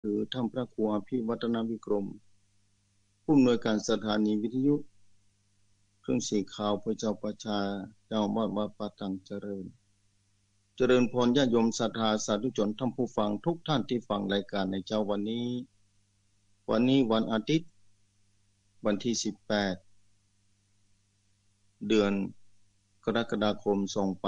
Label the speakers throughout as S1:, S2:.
S1: หรือท่านพระครูอภิวัฒนวิกรมผู้อำนวยการสถานีวิทยุเครื่องสีข่าวพระเจ้าประชาเจ้าวาดวัดป่าตังเจริญพรญาติโยมศรัทธาสาธุชนท่านผู้ฟังทุกท่านที่ฟังรายการในเจ้าวันนี้วันอาทิตย์วันที่18เดือนกรกฎาคม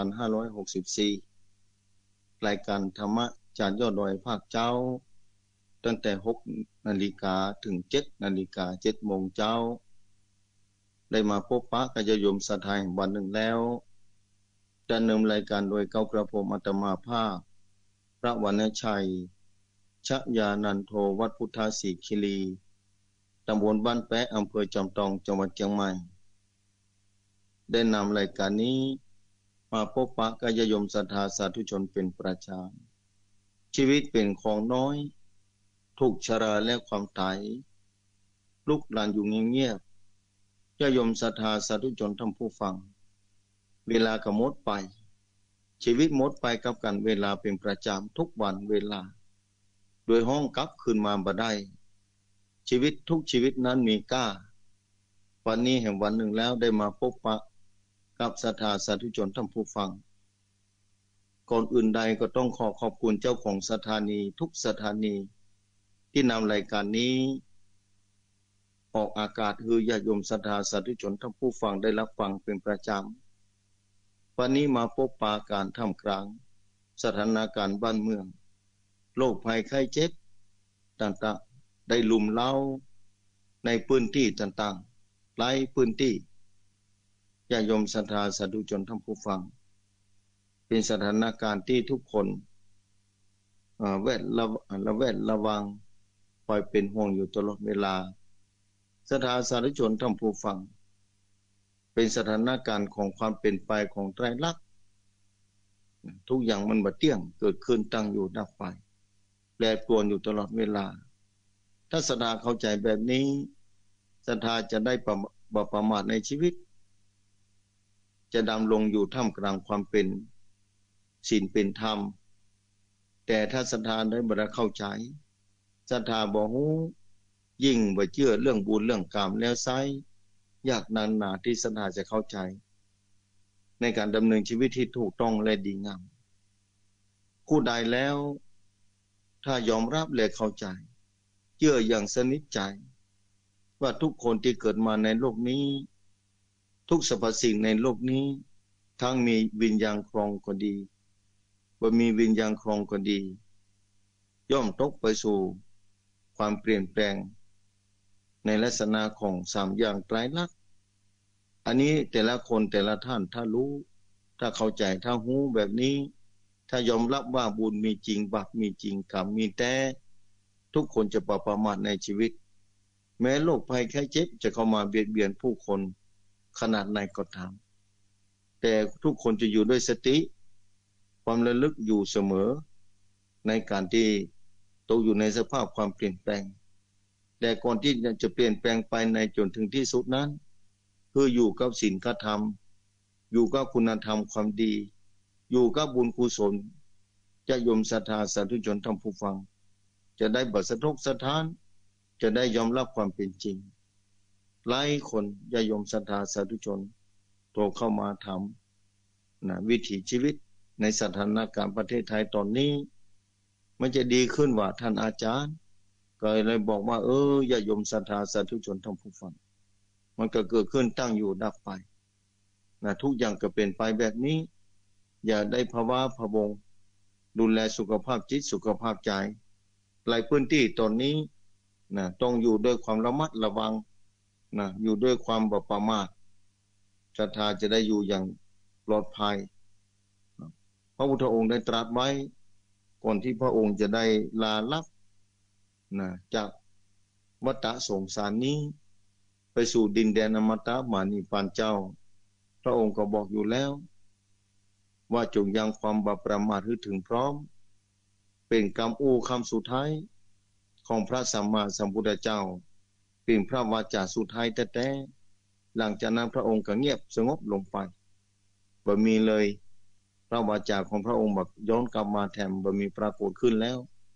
S1: 2564รายการธรรมะจากยอดดอยภาคเจ้าตั้งแต่ 6 นาฬิกาถึง 7 นาฬิกา 7 โมงเจ้าได้มาพบปะกัลยาณโยมศรัทธาวันหนึ่งแล้วดำเนินรายการโดยเก้ากระผมอาตมาภาพพระวรรณชัยชยานันโทวัดพุทธศรีคิรีตำบลบ้านแปะอำเภอจอมทองจังหวัดเชียงใหม่ได้นำรายการนี้มาพบปะกัลยาณโยมศรัทธาสาธุชนเป็นประจำชีวิตเป็นของน้อยทุกชราและความตายลุกลานอยู่เงียบๆญาติโยมศรัทธาสาธุชนท่านผู้ฟังเวลาก็หมดไปชีวิตหมดไปกับกันเวลาเป็นประจำทุกวันเวลาโดยห้องกลับคืนมาบ่ได้ชีวิตทุกชีวิตนั้นมีค่าวันนี้แห่งวันหนึ่งแล้วได้มาพบปะกับศรัทธาสาธุชนท่านผู้ฟังก่อนอื่นใดก็ต้องขอบคุณเจ้าของสถานีทุกสถานีที่นำรายการนี้ออกอากาศให้ญาติโยมศรัทธาสาธุชนท่านผู้ฟังได้รับฟังเป็นประจำวันนี้มาพบปะการท่ามกลางสถานการณ์บ้านเมืองโรคภัยไข้เจ็บต่างๆได้ลุมเล้าในพื้นที่ต่างๆหลายพื้นที่ญาติโยมศรัทธาสาธุชนท่านผู้ฟังเป็นสถานการณ์ที่ทุกคนแวดระวังคอยเป็นห่วงอยู่ตลอดเวลาศรัทธาสาธุชนท่านผู้ฟังเป็นสถานการณ์ของความเป็นไปของไตรลักษณ์ทุกอย่างมันบ่เที่ยงเกิดขึ้นตั้งอยู่ดับไปแปรปรวนอยู่ตลอดเวลาถ้าศรัทธาเข้าใจแบบนี้ศรัทธาจะได้บ่ประมาทในชีวิตจะดำรงอยู่ท่ามกลางความเป็นศีลเป็นธรรมแต่ถ้าศรัทธาได้บ่ได้เข้าใจศรัทธาบ่ฮู้ยิ่งบ่เชื่อเรื่องบุญเรื่องกรรมแล้วไซยากนานหนาที่ศรัทธาจะเข้าใจในการดำเนินชีวิตที่ถูกต้องและดีงามผู้ใดแล้วถ้ายอมรับและเข้าใจเชื่ออย่างสนิทใจว่าทุกคนที่เกิดมาในโลกนี้ทุกสรรพสิ่งในโลกนี้ทั้งมีวิญญาณครองก็ดีบ่มีวิญญาณครองก็ดีย่อมตกไปสู่ความเปลี่ยนแปลงในลักษณะของ3อย่างไตรลักษณ์อันนี้แต่ละคนแต่ละท่านถ้ารู้ถ้าเข้าใจถ้ารู้แบบนี้ถ้ายอมรับว่าบุญมีจริงบาปมีจริงกรรมมีแต่ทุกคนจะประมาทในชีวิตแม้โรคภัยไข้เจ็บจะเข้ามาเบียดเบียนผู้คนขนาดไหนก็ตามแต่ทุกคนจะอยู่ด้วยสติความระลึกอยู่เสมอในการที่ตกอยู่ในสภาพความเปลี่ยนแปลงแต่ก่อนที่จะเปลี่ยนแปลงไปในจนถึงที่สุดนั้นคืออยู่กับศีลธรรมอยู่กับคุณธรรมความดีอยู่กับบุญกุศลจะยมศรัทธาสาธุชนท่านผู้ฟังจะได้บัดสะทกสะท้านจะได้ยอมรับความเป็นจริงหลายคนญาติโยมศรัทธาสาธุชนโทรเข้ามาถามวิถีชีวิตในสถานการณ์ประเทศไทยตอนนี้มันจะดีขึ้นว่าท่านอาจารย์ก็เลยบอกว่าญาติโยมศรัทธาสาธุชนท่านผู้ฟังมันก็เกิดขึ้นตั้งอยู่ดับไปทุกอย่างก็เป็นไปแบบนี้อย่าได้ภาวะพะวงดูแลสุขภาพจิตสุขภาพใจหลายพื้นที่ตอนนี้ต้องอยู่ด้วยความระมัดระวังอยู่ด้วยความบ่ประมาทศรัทธาจะได้อยู่อย่างปลอดภัยพระพุทธองค์ได้ตรัสไว้ก่อนที่พระองค์จะได้ลาลับจากวัฏสงสารนี้ไปสู่ดินแดนอมตะมานิพพานเจ้าพระองค์ก็บอกอยู่แล้วว่าจงยังความบ่ประมาทให้ถึงพร้อมเป็นคำสุดท้ายของพระสัมมาสัมพุทธเจ้าเป็นพระวาจาสุดท้ายแต่หลังจากนั้นพระองค์ก็เงียบสงบลงไปบ่มีเลยพระวาจาของพระองค์แบบย้อนกลับมาแถมบ่มีปรากฏขึ้นแล้ว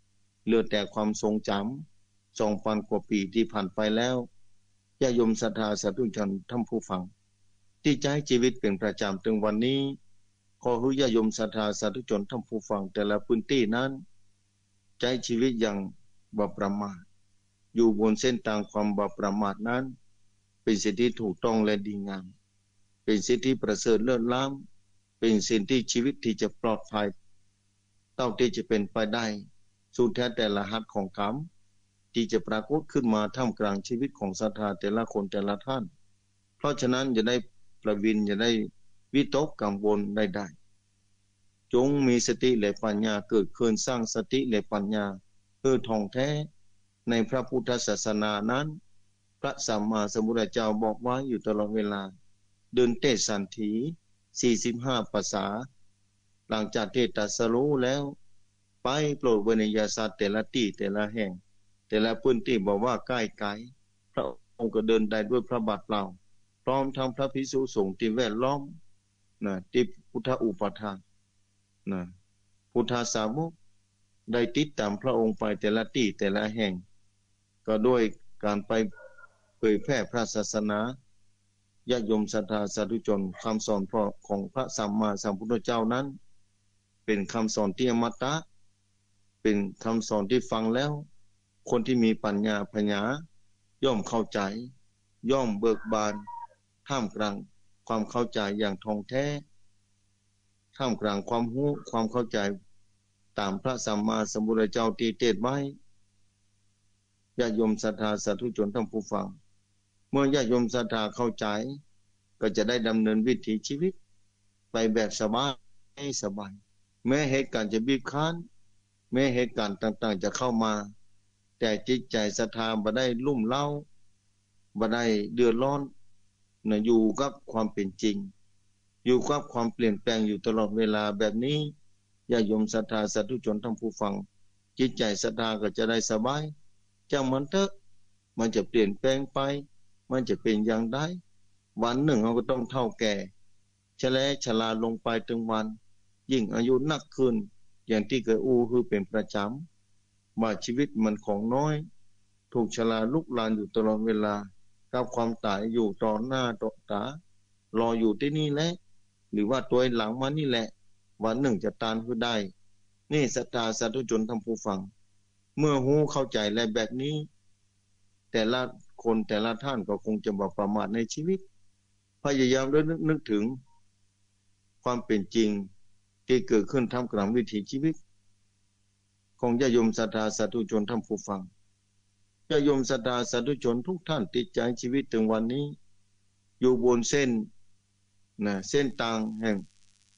S1: เหลือแต่ความทรงจำ2,000 กว่าปีที่ผ่านไปแล้วญาติโยมศรัทธาสาธุชนท่านผู้ฟังที่ใช้ชีวิตเป็นประจำถึงวันนี้ขอให้ญาติโยมศรัทธาสาธุชนท่านผู้ฟังแต่ละพื้นที่นั้นใช้ชีวิตอย่างบ่ประมาทอยู่บนเส้นทางความบ่ประมาทนั้นเป็นสิ่งที่ถูกต้องและดีงามเป็นสิ่งที่ประเสริฐเลิศล้ำเป็นสิ่งที่ชีวิตที่จะปลอดภัยเท่าที่จะเป็นไปได้สุดแท้แต่ละหัตถ์ของกรรมที่จะปรากฏขึ้นมาท่ามกลางชีวิตของศรัทธาแต่ละคนแต่ละท่านเพราะฉะนั้นอย่าได้ประวินอย่าได้วิตกกังวลใดๆจงมีสติและปัญญาเกิดขึ้นสร้างสติและปัญญาเพื่อท่องแท้ในพระพุทธศาสนานั้นพระสัมมาสัมพุทธเจ้าบอกไว้อยู่ตลอดเวลาเดินเทศสันถี45ภาษาหลังจากที่ตรัสรู้แล้วไปโปรดวินิยาสัตว์แต่ละที่แต่ละแห่งแต่ละพื้นที่บอกว่าใกล้ไกลพระองค์ก็เดินได้ด้วยพระบาทเปล่าพร้อมทั้งพระภิกษุสงฆ์ที่แวดล้อมที่พุทธอุปถากพุทธสาวกได้ติดตามพระองค์ไปแต่ละที่แต่ละแห่งก็ด้วยการไปเผยแพร่พระศาสนาญาติโยมศรัทธาสาธุชนคำสอนของพระสัมมาสัมพุทธเจ้านั้นเป็นคำสอนที่อมตะเป็นคำสอนที่ฟังแล้วคนที่มีปัญญาพญาย่อมเข้าใจย่อมเบิกบานท่ามกลางความเข้าใจอย่างท่องแท้ท่ามกลางความรู้ความเข้าใจตามพระสัมมาสัมพุทธเจ้าที่เทศน์ไว้ญาติโยมศรัทธาสาธุชนท่านผู้ฟังเมื่อญาติโยมศรัทธาเข้าใจก็จะได้ดำเนินวิถีชีวิตไปแบบสบายแม้เหตุการณ์จะบีบคั้นแม้เหตุการณ์ต่างๆจะเข้ามาแต่จิตใจศรัทธาบ่ได้ลุ่มเล้าบ่ได้เดือดร้อนอยู่กับความเป็นจริงอยู่กับความเปลี่ยนแปลงอยู่ตลอดเวลาแบบนี้ญาติโยมศรัทธาสาธุชนท่านผู้ฟังจิตใจศรัทธาก็จะได้สบายจังมันเถอะมันจะเปลี่ยนแปลงไปมันจะเป็นอย่างไรวันหนึ่งเราก็ต้องเฒ่าแก่ชราลงไปถึงวันยิ่งอายุนักขึ้นอย่างที่เคยคือเป็นประจำว่าชีวิตมันของน้อยถูกชราลุกลานอยู่ตลอดเวลากับความตายอยู่ต่อหน้าต่อตารออยู่ที่นี่แหละหรือว่าตัวหลังมานี่แหละวันหนึ่งจะตายคือได้นี่ศรัทธาสาธุชนท่านผู้ฟังเมื่อหูเข้าใจและแบบนี้แต่ละคนแต่ละท่านก็คงจะบ่ประมาทในชีวิตพยายามนึกถึงความเป็นจริงที่เกิดขึ้นท่ามกลางวิถีชีวิตของญาติโยมศรัทธาสาธุชนท่านผู้ฟังญาติโยมศรัทธาสาธุชนทุกท่านติดใจชีวิตถึงวันนี้อยู่บนเส้นทางแห่ง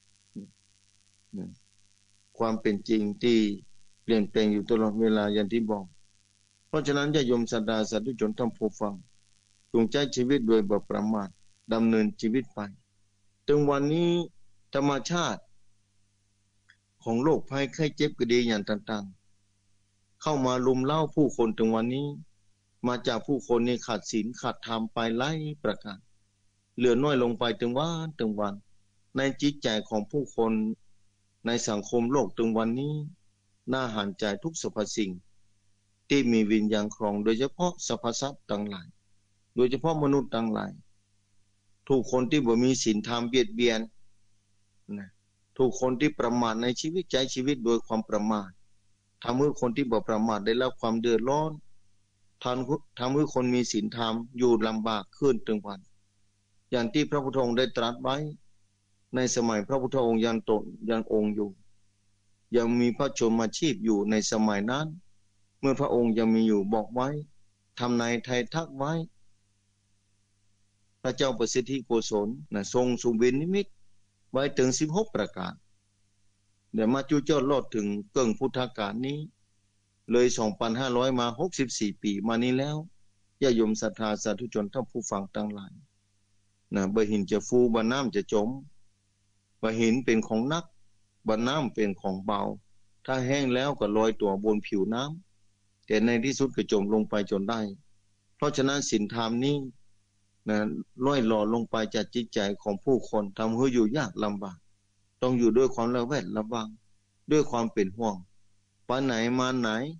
S1: ความเป็นจริงที่เปลี่ยนแปลงอยู่ตลอดเวลาอย่างที่บอกเพราะฉะนั้นญาติโยมศรัทธาสาธุชนท่านผู้ฟังจงใช้ชีวิตโดยบ่ประมาทดำเนินชีวิตไปถึงวันนี้ธรรมชาติของโรคภัยไข้เจ็บก็ดีอย่างต่างๆเข้ามาลุมเล้าผู้คนถึงวันนี้มาจากผู้คนนี่ขาดศีลขาดธรรมไปหลายประการเหลือน้อยลงไปถึงวันในจิตใจของผู้คนในสังคมโลกถึงวันนี้น่าหันใจทุกสรรพสิ่งที่มีวิญญาณครองโดยเฉพาะสรรพสัตว์ทั้งหลายโดยเฉพาะมนุษย์ทั้งหลายทุกคนที่บ่มีศีลธรรมเบียดเบียนทุกคนที่ประมาทในชีวิตใจชีวิตโดยความประมาททำให้คนที่บ่ประมาทได้รับความเดือดร้อนทำให้คนมีศีลธรรมอยู่ลำบากขึ้นถึงวันอย่างที่พระพุทธองค์ได้ตรัสไว้ในสมัยพระพุทธองค์ยังองค์อยู่ยังมีพระชนมาชีพอยู่ในสมัยนั้นเมื่อพระองค์ยังมีอยู่บอกไว้ทำนายไทยทักไว้พระเจ้าประสิทธิโกศลทรงสุบินนิมิตไว้ถึง16ประการเดี๋ยวมาจุจรรอดถึงเกิงพุทธกาลนี้เลย 2,500 มา64ปีมานี้แล้วญาติโยมศรัทธาสาธุชนท่านผู้ฟังทั้งหลายบ่หินจะฟูบ่น้ำจะจมบ่หินเป็นของหนักบ่น้ำเป็นของเบาถ้าแห้งแล้วก็ลอยตัวบนผิวน้ำแต่ในที่สุดก็จมลงไปจนได้เพราะฉะนั้นศีลธรรมนี้ล่อยหล่อลงไปจากจิตใจของผู้คนทำให้อยู่ยากลำบากต้องอยู่ด้วยความระแวดระวังด้วยความเป็นห่วงไปไหนมาไหน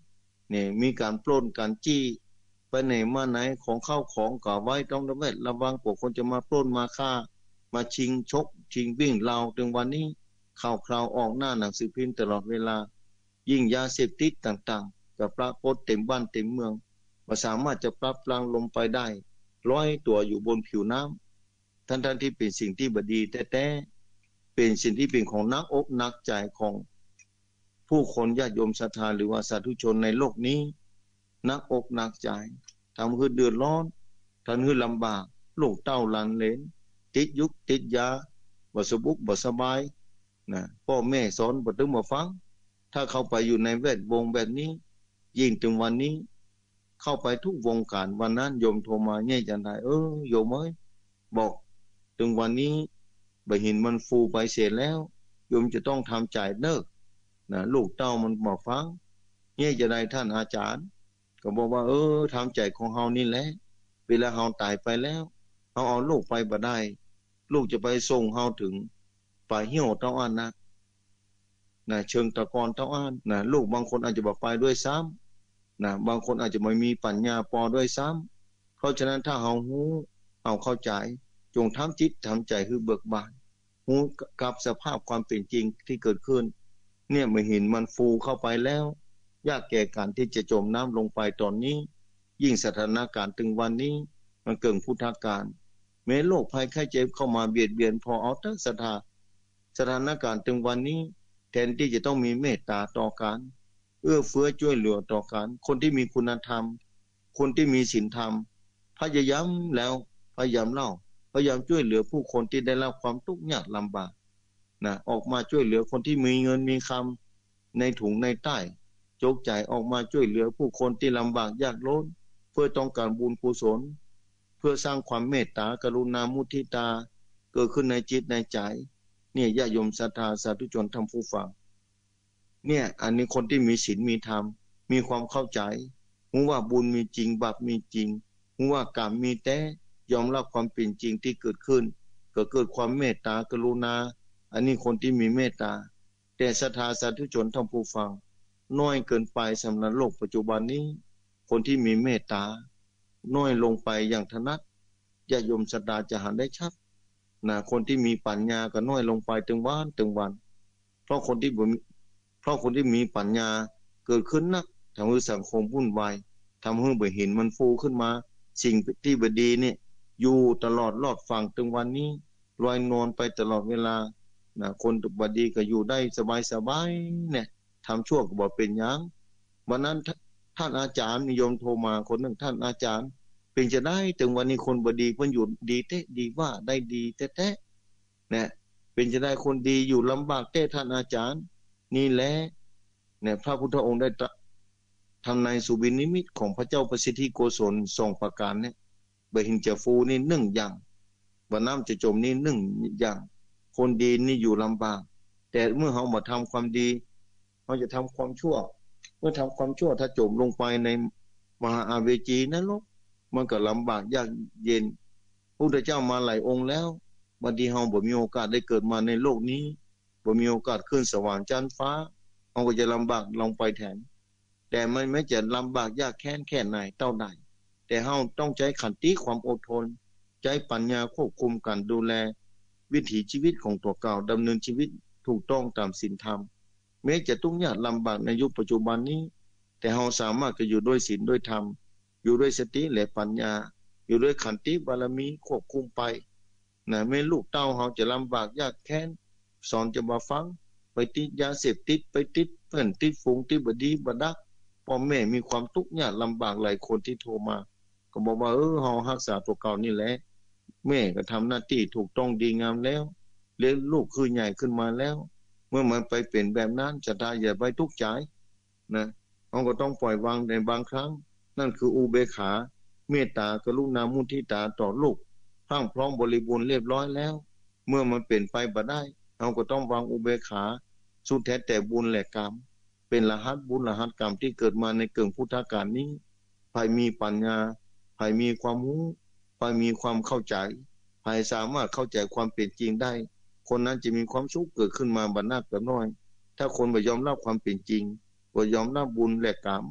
S1: เนี่ยมีการปล้นการจี้ไปไหนมาไหนของเข้าของก่อไว้ต้องระวังพวกคนจะมาปล้นมาฆ่ามาชิงชกชิงวิ่งราวถึงวันนี้ข่าวคราวออกหน้าหนังสือพิมพ์ตลอดเวลายิ่งยาเสพติดต่างๆกับปรากฏเต็มบ้านเต็มเมืองว่าสามารถจะปรับปรางลงไปได้ร้อยตัวอยู่บนผิวน้ำทั้งที่เป็นสิ่งที่บดีแต่เป็นสิ่งที่เป็นของนักอกนักใจของผู้คนญาติโยมศรัทธาหรือว่าสาธุชนในโลกนี้นักอกนักใจทำให้เดือดร้อนทำให้ลำบากลูกเต้าหลานเหลนติดยุกติดยาบ่สบุกบ่สบายนะพ่อแม่สอนบ่ตึงบ่ฟังถ้าเข้าไปอยู่ในแวดวงแบบนี้ยิ่งถึงวันนี้เข้าไปทุกวงการวันนั้นโยมโทรมาเนี่ยจันไดโยมเอ้ยบอกถึงวันนี้บ่เห็นมันฟูไปเสียแล้วโยมจะต้องทำใจเนิกนะลูกเต้ามันบ่ฟังเนี่ยจะได้ท่านอาจารย์ก็บอกว่าทำใจของเฮานี่แหละเวลาเฮาตายไปแล้วเฮาเอาลูกไปบ่ได้ลูกจะไปส่งเฮาถึงป่าเหี่ยวเต้าอ้านนะเชิงตะกอนเต้าอ้านนะลูกบางคนอาจจะบ่ไปด้วยซ้ำนะบางคนอาจจะไม่มีปัญญาพอด้วยซ้ำเพราะฉะนั้นถ้าเฮาฮู้เฮาเข้าใจจงทำจิตทำใจให้เบิกบานฮู้กับสภาพความเป็นจริงที่เกิดขึ้นเนี่ยเมื่อเห็นมันฟูเข้าไปแล้วยากแก่การที่จะจมน้ำลงไปตอนนี้ยิ่งสถานการณ์ถึงวันนี้มันเกินพุทธกาลแม้โรคภัยไข้เจ็บเข้ามาเบียดเบียนพอเอาแต่สถานการณ์ถึงวันนี้แทนที่จะต้องมีเมตตาต่อกันเอื้อเฟื้อช่วยเหลือต่อกันคนที่มีคุณธรรมคนที่มีศีลธรรมพยายามแล้วพยายามเล่าพยายามช่วยเหลือผู้คนที่ได้รับความทุกข์ยากลำบากนะออกมาช่วยเหลือคนที่มีเงินมีคำในถุงในใต้โจกใจออกมาช่วยเหลือผู้คนที่ลำบากยากจนเพื่อต้องการบุญกุศลเพื่อสร้างความเมตตากรุณามุทิตาเกิดขึ้นในจิตในใจเนี่ยญาติโยมศรัทธาสาธุชนท่านผู้ฟังเนี่ยอันนี้คนที่มีศีลมีธรรมมีความเข้าใจรู้ว่าบุญมีจริงบาปมีจริงรู้ว่ากรรมมีแต่ยอมรับความเป็นจริงที่เกิดขึ้นก็เกิดความเมตตากรุณาอันนี้คนที่มีเมตตาแต่ศรัทธาสาธุชนท่านผู้ฟังน้อยเกินไปสำหรับโลกปัจจุบันนี้คนที่มีเมตตาน้อยลงไปอย่างถนัดญาติโยมศรัทธาจะหันได้ชัดนะคนที่มีปัญญาก็น้อยลงไปถึงวันเพราะคนที่มีปัญญาเกิดขึ้นนักทำให้สังคมวุ่นวายทำให้บ่เห็นมันฟูขึ้นมาสิ่งที่บดีเนี่ยอยู่ตลอดรอดฟังถึงวันนี้ลอยนวลไปตลอดเวลานะคนบดีก็อยู่ได้สบายเนี่ยทำชั่วก็บ่เป็นหยังวันนั้นท่านอาจารย์นิยมโทรมาคนหนึ่งท่านอาจารย์เป็นจะได้ถึงวันนี้คนบดีเพิ่นอยู่ดีเตะดีว่าได้ดีแท้ๆเนี่ยเป็นจะได้คนดีอยู่ลำบากแต่ท่านอาจารย์นี่แหละเนี่ยพระพุทธองค์ได้ทำในสุบินนิมิตของพระเจ้าประสิทธิโกศล2ประการเนี่ยบ่เห็นจะฟูนี่1อย่างบ่น้ำจะจมนี่1อย่างคนดีนี่อยู่ลำบากแต่เมื่อเฮามาทำความดีเฮาจะทำความชั่วเมื่อทำความชั่วถ้าจมลงไปในมหาอาเวจีนรกมันก็ลำบากยากเย็นพระพุทธเจ้ามาหลายองค์แล้วบางทีเฮาบ่มีโอกาสได้เกิดมาในโลกนี้บ่มีโอกาสขึ้นสวรรค์จันทร์ฟ้าเฮาก็จะลำบากลงไปแทนแต่มันไม่จะลำบากยากแค้นแค่ไหนเท่าใดแต่เฮาต้องใช้ขันติความอดทนใช้ปัญญาควบคุมการดูแลวิถีชีวิตของตัวเก่าดำเนินชีวิตถูกต้องตามศีลธรรมแม้จะทุกข์ยากลำบากในยุคปัจจุบันนี้แต่เฮาสามารถจะอยู่ด้วยศีลด้วยธรรมอยู่ด้วยสติและปัญญาอยู่ด้วยขันติบารมีควบคุมไปนะแม้ลูกเต้าเฮาจะลำบากยากแค้นสอนจะมาฟังไปติดยาเสพติดไปติดเพื่อนติดฝูงติดบดีบดักพ่อแม่มีความทุกข์ยากลำบากหลายคนที่โทรมาก็บอกว่าเฮารักษาตัวเก่านี่แหละแม่ก็ทำหน้าที่ถูกต้องดีงามแล้วเลี้ยงลูกคือใหญ่ขึ้นมาแล้วเมื่อมันไปเป็นแบบนั้นจะได้อย่าไปทุกข์ใจนะเฮาก็ต้องปล่อยวางในบางครั้งนั่นคืออุเบกขาเมตตากรุณามุทิตาต่อลูกพรั่งพร้อมบริบูรณ์เรียบร้อยแล้วเมื่อมันเป็นไปบ่ได้เฮาก็ต้องวางอุเบกขาสุดแท้แต่บุญและกรรมเป็นรหัสบุญรหัสกรรมที่เกิดมาในเกิงพุทธกาลนี้ใครมีปัญญาใครมีความรู้ใครมีความเข้าใจใครสามารถเข้าใจความเป็นจริงได้คนนั้นจะมีความสุขเกิดขึ้นมาบัดนักบัดน้อยถ้าคนบ่ยอมรับความเป็นจริงบ่ยอมรับบุญและกรรม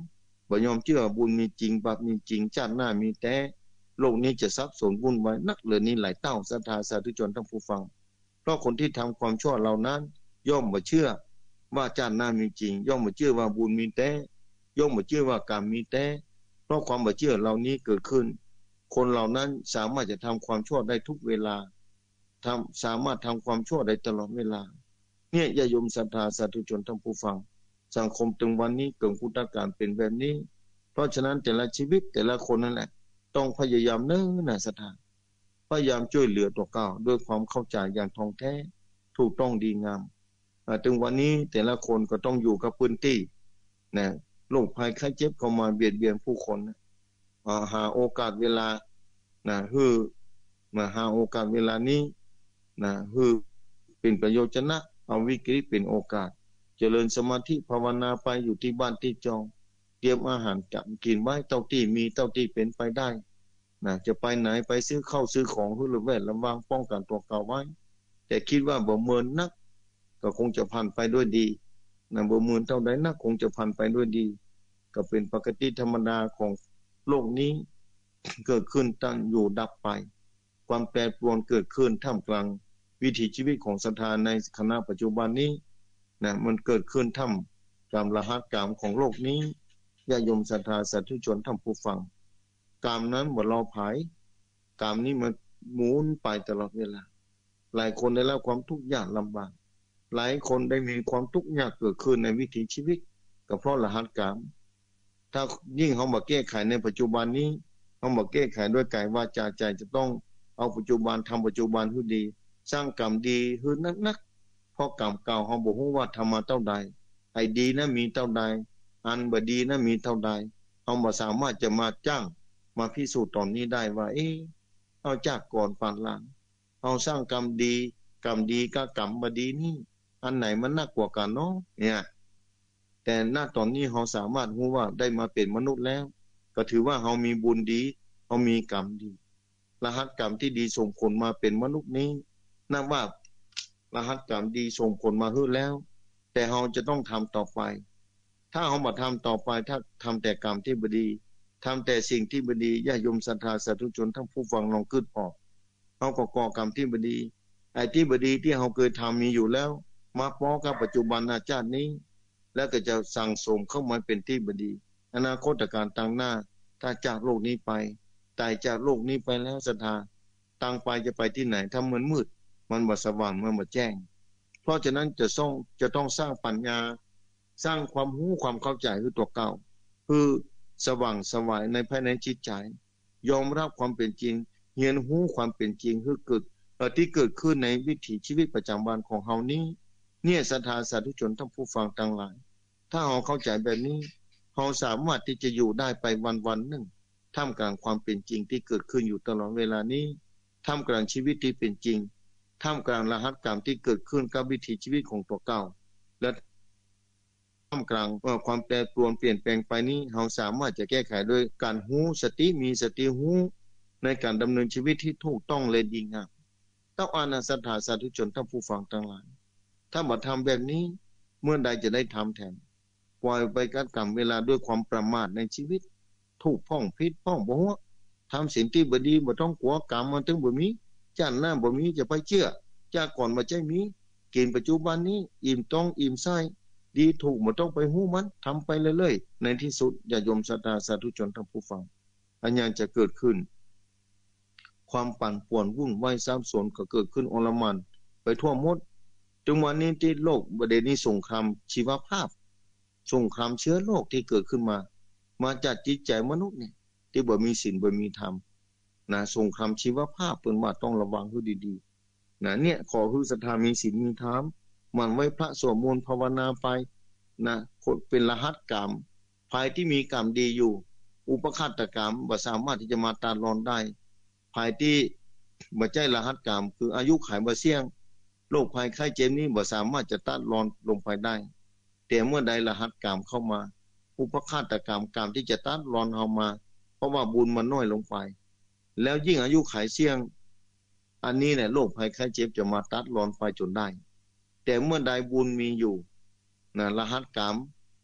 S1: บ่ยอมเชื่อบุญมีจริงบาปมีจริงชาติหน้ามีแต่โลกนี้จะสับสนวุ่นวายนักเหลือนี้หลายเต้าศรัทธาสาธุชนทั้งผู้ฟังเพราะคนที่ทำความชั่วเหล่านั้นย่อมบ่เชื่อว่าชาติหน้ามีจริงย่อมบ่เชื่อว่าบุญมีแต่ย่อมบ่เชื่อว่ากรรมมีแต่เพราะความบ่เชื่อเหล่านี้เกิดขึ้นคนเหล่านั้นสามารถจะทำความชั่วได้ทุกเวลาสามารถทำความชั่วได้ตลอดเวลาเนี่ยญาติโยมศรัทธาสาธุชนทั้งผู้ฟังสังคมถึงวันนี้เกิดพุทธกาลเป็นแบบนี้เพราะฉะนั้นแต่ละชีวิตแต่ละคนนั่นแหละต้องพยายามเนิ่นศรัทธาพยายามช่วยเหลือตัวเก่าด้วยความเข้าใจอย่างท่องแท้ถูกต้องดีงามถึงวันนี้แต่ละคนก็ต้องอยู่กับพื้นที่นะโรคภัยไข้เจ็บเข้ามาเบียดเบียนผู้คนหาโอกาสเวลานะมาหาโอกาสเวลานี้นะเป็นประโยชน์ชนะเอาวิกฤตเป็นโอกาสเจริญสมาธิภาวนาไปอยู่ที่บ้านที่จองเตรียมอาหารกินไว้เท่าที่มีเท่าที่เป็นไปได้นะจะไปไหนไปซื้อข้าวซื้อของหรือแวดระวังป้องกันตัวเก่าไว้แต่คิดว่าบ่เมินนักก็คงจะผ่านไปด้วยดีนะบ่เมินเท่าใดนักคงจะผ่านไปด้วยดีก็เป็นปกติธรรมดาของโลกนี้เกิดขึ้นตั้งอยู่ดับไปความแปรปรวนเกิดขึ้นท่ามกลางวิถีชีวิตของศรัทธาในขณะปัจจุบันนี้นะมันเกิดขึ้นท่ามกลางรหัสกรรมของโลกนี้ญาติโยมศรัทธาสาธุชนท่านผู้ฟังกรรมนั้นบ่รอภายกรรมนี้มันหมุนไปตลอดเวลาหลายคนได้รับความทุกข์ยากลำบากหลายคนได้มีความทุกข์ยากเกิดขึ้นในวิถีชีวิตก็เพราะรหัสกรรมถ้ายิ่งเขามาแก้ไขในปัจจุบันนี้เขามาแก้ไขด้วยกายวาจาใจจะต้องเอาปัจจุบันทำปัจจุบันให้ดีสร้างกรรมดีให้นักเพราะกรรมเก่าเขาบ่ฮู้ว่าทำมาเท่าใดไอ้ดีนะมีเท่าใดอันบ่ดีนะมีเท่าใดเขาบ่สามารถจะมาจ้างมาพิสูจน์ตอนนี้ได้ว่าเอาจากก่อนผ่านหลังเอาสร้างกรรมดีกับกรรมบ่ดีนี่อันไหนมันน่ากว่ากันเนาะเนี่ยแต่ณตอนนี้เราสามารถรู้ว่าได้มาเป็นมนุษย์แล้วก็ถือว่าเรามีบุญดีเรามีกรรมดีรหัสกรรมที่ดีส่งผลมาเป็นมนุษย์นี้นับว่ารหัสกรรมดีส่งผลมาให้แล้วแต่เราจะต้องทำต่อไปถ้าเราบ่ทำต่อไปถ้าทำแต่กรรมที่บ่ดีทำแต่สิ่งที่บ่ดีญาติโยมศรัทธาสาธุชนทั้งผู้ฟังลองคิดออกเราก็ก่อกรรมที่บ่ดีไอ้ที่บ่ดีที่เราเคยทำมีอยู่แล้วมาป้อกับปัจจุบันชาตินี้แล้วก็จะสั่งสมเข้ามาเป็นที่บ่ดีอนาคตการตั้งหน้าถ้าจากโลกนี้ไปตายจากโลกนี้ไปแล้วศรัทธาตั้งไปจะไปที่ไหนถ้ามันมืดมันบ่สว่างมันบ่แจ้งเพราะฉะนั้นจะต้องสร้างปัญญาสร้างความรู้ความเข้าใจคือตัวเก่าคือสว่างไสวในภายในจิตใจยอมรับความเป็นจริงเรียนรู้ความเป็นจริงคือเกิดที่เกิดขึ้นในวิถีชีวิตประจำวันของเฮานี้เนี่ยศรัทธาสาธุชนทั้งผู้ฟังทั้งหลายถ้าเฮาเข้าใจแบบนี้เฮาสามารถที่จะอยู่ได้ไปวันๆนึงท่ามกลางความเป็นจริงที่เกิดขึ้นอยู่ตลอดเวลานี้ท่ามกลางชีวิตที่เป็นจริงท่ามกลางรหัสกรรมที่เกิดขึ้นกับวิถีชีวิตของตัวเก่าและท่ามกลางความแปรปรวนเปลี่ยนแปลงไปนี้เราสามารถจะแก้ไขด้วยการรู้สติมีสติรู้ในการดำเนินชีวิตที่ถูกต้องและดีงามต้องอานาศรัทธาสาธุชนท่านผู้ฟังทั้งหลายถ้าบ่ทำแบบนี้เมื่อใดจะได้ทำแทนปล่อยไปกับกรรมเวลาด้วยความประมาทในชีวิตถูกพ้องผิดพ้องบ่ฮู้ทำสิ่งที่บ่ดีบ่ต้องกลัวกรรมมันถึงบ่มีชาติหน้าบ่มีจะไปเชื่อจากก่อนบ่ใจมีกินปัจจุบันนี้อิ่มต้องอิ่มไส้ดีถูกบ่ต้องไปฮู้มันทำไปเรื่อยๆในที่สุดญาติโยมศรัทธาสาธุชนทั้งผู้ฟังอันยังจะเกิดขึ้นความปั่นป่วนวุ่นวายสับสนก็เกิดขึ้นอลหม่านไปทั่วหมดถึงวันนี้ที่โลกประเด็นนี้สงครามชีวภาพสงครามเชื้อโรคที่เกิดขึ้นมาจากจิตใจมนุษย์นี่ที่บ่มีศีลบ่มีธรรมนะสงครามชีวภาพเพิ่นว่าต้องระวังให้ดีๆนะเนี่ยขอคือศรัทธามีศีลมีธรรมมันไว้พระสวดมนต์ภาวนาไปนะคนเป็นรหัสกรรมภายที่มีกรรมดีอยู่อุปฆาตกรรมบ่สามารถที่จะมาตัดรอนได้ภายที่บ่ใช่รหัสกรรมคืออายุขัยบ่เสี่ยงโรคภัยไข้เจ็บนี้บ่สามารถจะตัดรอนลงไปได้แต่เมื่อใดรหัสกรรมเข้ามาอุปฆาตกรรมกรรมที่จะตัดรอนเฮามาเพราะว่าบุญมันน้อยลงไปแล้วยิ่งอายุขัยเสี่ยงอันนี้เนี่ยโรคภัยไข้เจ็บจะมาตัดรอนไปจนได้แต่เมื่อใดบุญมีอยู่นะรหัสกรรม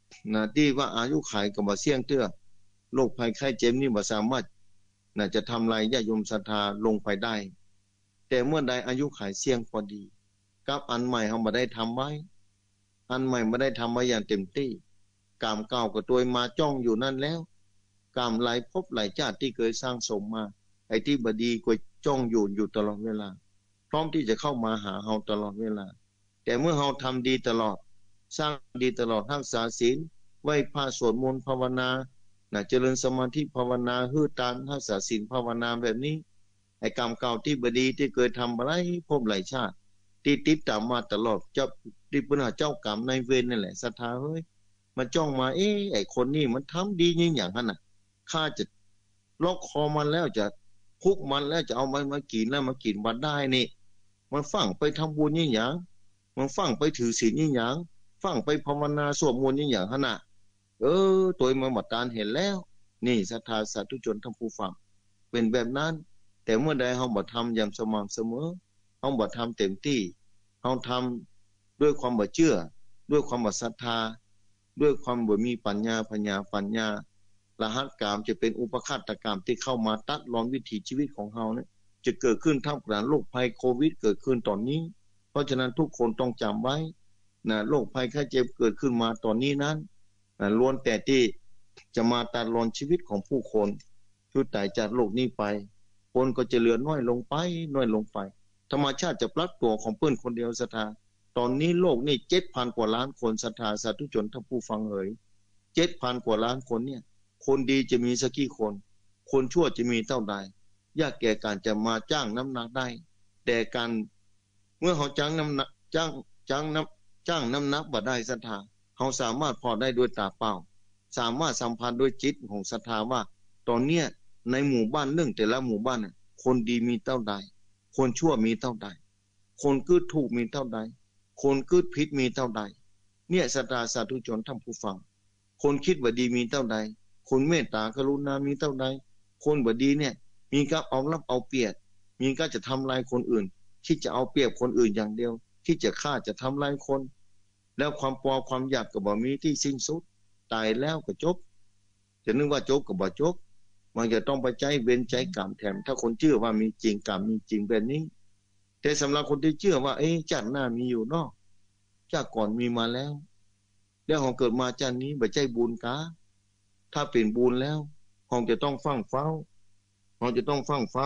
S1: ที่ว่าอายุขัยก็บ่เสี่ยงเตื้อโรคภัยไข้เจ็บนี่บ่สามารถจะทำลายญาติโยมศรัทธาลงไปได้แต่เมื่อใดอายุขัยเสี่ยงพอดีกับอันใหม่เฮาบ่ได้ทำไว้อันใหม่บ่ได้ทำไว้อย่างเต็มที่กรรมเก่าก็ตัวมาจ้องอยู่นั่นแล้วกรรมหลายภพหลายชาติที่เคยสร้างสมมาไอ้ที่บ่ดีก็จ้องอยู่ตลอดเวลาพร้อมที่จะเข้ามาหาเฮาตลอดเวลาแต่เมื่อเฮาทำดีตลอดสร้างดีตลอดรักษาศีลไหว้พระสวดมนต์ภาวนาเจริญสมาธิภาวนาฮื้อตานรักษาศีลภาวนาแบบนี้ไอ้กรรมเก่าที่บ่ดีที่เคยทำอะไรภพหลายชาติที่ติดตามมาตลอดเจ้าที่เป็นเจ้ากรรมนายเวรนั่นแหละศรัทธาเฮ้ยมันจ้องมาไอ้คนนี้มันทำดีอย่างนั้นน่ะข้าจะล็อกคอมันแล้วจะคุกมันแล้วจะเอามันมากินแล้วมากินบัดได้นี่มันฟังไปทำบุญอย่างมันฟังไปถือศีลอย่างฟังไปภาวนาสวดมนต์อย่างนั้นน่ะตัวมันบัดตาลเห็นแล้วนี่ศรัทธาสาธุชนทั้งผู้ฟังเป็นแบบนั้นแต่เมื่อใดเฮาบ่ทำอย่างสม่ำเสมอเฮาบ่ทำเต็มที่เฮาทำด้วยความบ่เชื่อด้วยความบ่ศรัทธาด้วยความบ่มีปัญญารหัสกรรมจะเป็นอุปฆาตกรรมที่เข้ามาตัดรอนวิถีชีวิตของเฮาเนี่ยจะเกิดขึ้นท่ามกลางโรคภัยโควิดเกิดขึ้นตอนนี้เพราะฉะนั้นทุกคนต้องจำไว้โรคภัยไข้เจ็บเกิดขึ้นมาตอนนี้นั้นล้วนแต่ที่จะมาตัดรอนชีวิตของผู้คนชุดตายจากโลกนี้ไปคนก็จะเหลือน้อยลงไปธรรมชาติจะปลักตัวของเพื่อนคนเดียวศรัทธาตอนนี้โลกนี่ 7,000 กว่าล้านคนศรัทธาสาธุชนท่านผู้ฟังเอ๋ย 7,000 กว่าล้านคนเนี่ยคนดีจะมีสักกี่คนชั่วจะมีเท่าใดยากแก่การจะมาจ้างน้ำหนักได้แต่การเมื่อเขาจ้างน้ำหนักจ้างน้ำหนักบ่ได้ศรัทธาเขาสามารถพอได้ด้วยตาเปล่าสามารถสัมผัสด้วยจิตของศรัทธาว่าตอนเนี้ยในหมู่บ้านแต่ละหมู่บ้านคนดีมีเท่าใดคนชั่วมีเท่าใดคนกึศถูกมีเท่าใดคนกึศผิดมีเท่าใดเนี่ยศรัทธาสาธุชนท่านผู้ฟังคนคิดว่าดีมีเท่าใดคนเมตตากรุณามีเท่าใดคนบ่ดีเนี่ยมีการเอารัดเอาเปรียบมีการจะทำลายคนอื่นคิดจะเอาเปรียบคนอื่นอย่างเดียวคิดจะฆ่าจะทำลายคนแล้วความปอความอยากก็บ่มีที่สิ้นสุดตายแล้วก็จบจะนึกว่าจบก็บ่จบมันจะต้องไปใจเวรใจกรรมแถมถ้าคนเชื่อว่ามีจริงกรรมมีจริงแบบนี้แต่สำหรับคนที่เชื่อว่าชาติหน้ามีอยู่เนาะชาติก่อนมีมาแล้วของเกิดมาชาตินี้บ่ใจบุญกาถ้าเป็นบุญแล้วคงจะต้องฟังเฝ้าเราจะต้องฟังเฝ้า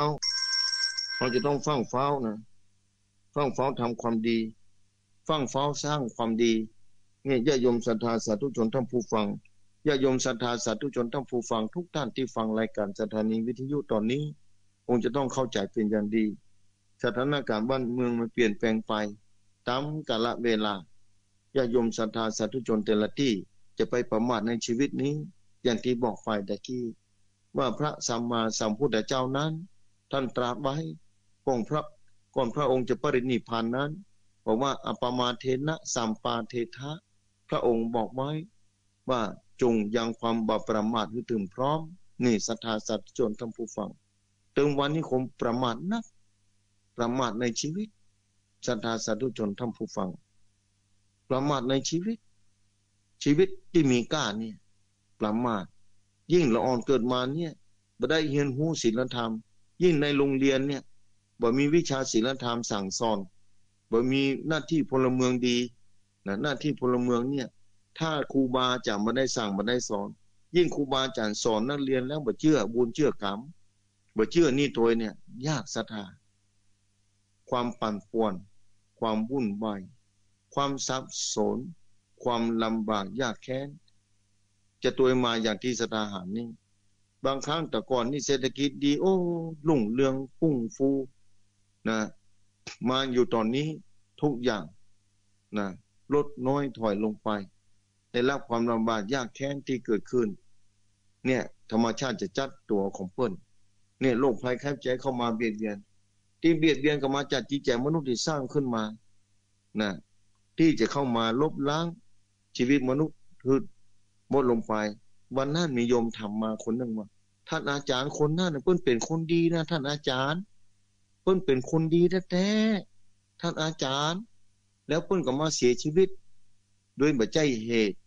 S1: นะฟังเฝ้าทำความดีฟังเฝ้าสร้างความดีเนี่ยญาติโยมศรัทธาสาธุชนท่านผู้ฟังญาติโยมศรัทธาสาธุชนท่านผู้ฟังทุกท่านที่ฟังรายการสถานีวิทยุตอนนี้คงจะต้องเข้าใจเป็นอย่างดีสถานการณ์บ้านเมืองมันเปลี่ยนแปลงไปตามกาลเวลาญาติโยมศรัทธาสาธุชนแต่ละที่จะไปประมาทในชีวิตนี้อย่างที่บอกฝ่ายตะกี้ว่าพระสัมมาสัมพุทธเจ้านั้นท่านตรัสไว้ก่อนพระองค์จะปรินิพพานนั้นบอกว่าอปมาเทนะสัมปาเททะพระองค์บอกไว้ว่าจงยังความบาประมาทให้ถึงพร้อมนี่ศรัทธาสาธุชนท่านผู้ฟังเติมวันนี้คงประมาทนักประมาทในชีวิตศรัทธาสาธุชนท่านผู้ฟังประมาทในชีวิตที่มีก้าเนี่ยประมาทยิ่งละอ่อนเกิดมาเนี่ยบ่ได้เรียนรู้ศีลธรรมยิ่งในโรงเรียนเนี่ยบ่มีวิชาศีลธรรมสั่งสอนบ่มีหน้าที่พลเมืองดีหน้าที่พลเมืองเนี่ยถ้าครูบาอาจารย์บ่ได้สั่งบ่ได้สอนยิ่งครูบาอาจารย์สอนนักเรียนแล้วบ่เชื่อบุญเชื่อกรรมบ่เชื่อนี่ตัวเนี่ยยากศรัทธาความปั่นป่วนความวุ่นวายความสับสนความลำบากยากแค้นจะตัวมาอย่างที่สถาหารนี่บางครั้งแต่ก่อนนี่เศรษฐกิจดีรุ่งเรืองพุ่งฟูมาอยู่ตอนนี้ทุกอย่างลดน้อยถอยลงไปได้รับความลำบากยากแค้นที่เกิดขึ้นเนี่ยธรรมชาติจะจัดตัวของเพิ่นเนี่ยโรคภัยไข้เจ็บเข้ามาเบียดเบียนที่เบียดเบียนก็มาจากจิตใจมนุษย์ที่สร้างขึ้นมาที่จะเข้ามาลบล้างชีวิตมนุษย์คือหมดลงไปวันนั้นมีโยมถามมาคนนึงว่าท่านอาจารย์คนนั้นเพิ่นเป็นคนดีนะท่านอาจารย์เพิ่นเป็นคนดีแท้ๆท่านอาจารย์แล้วเพิ่นก็มาเสียชีวิตโดยบ่ใจเหตุ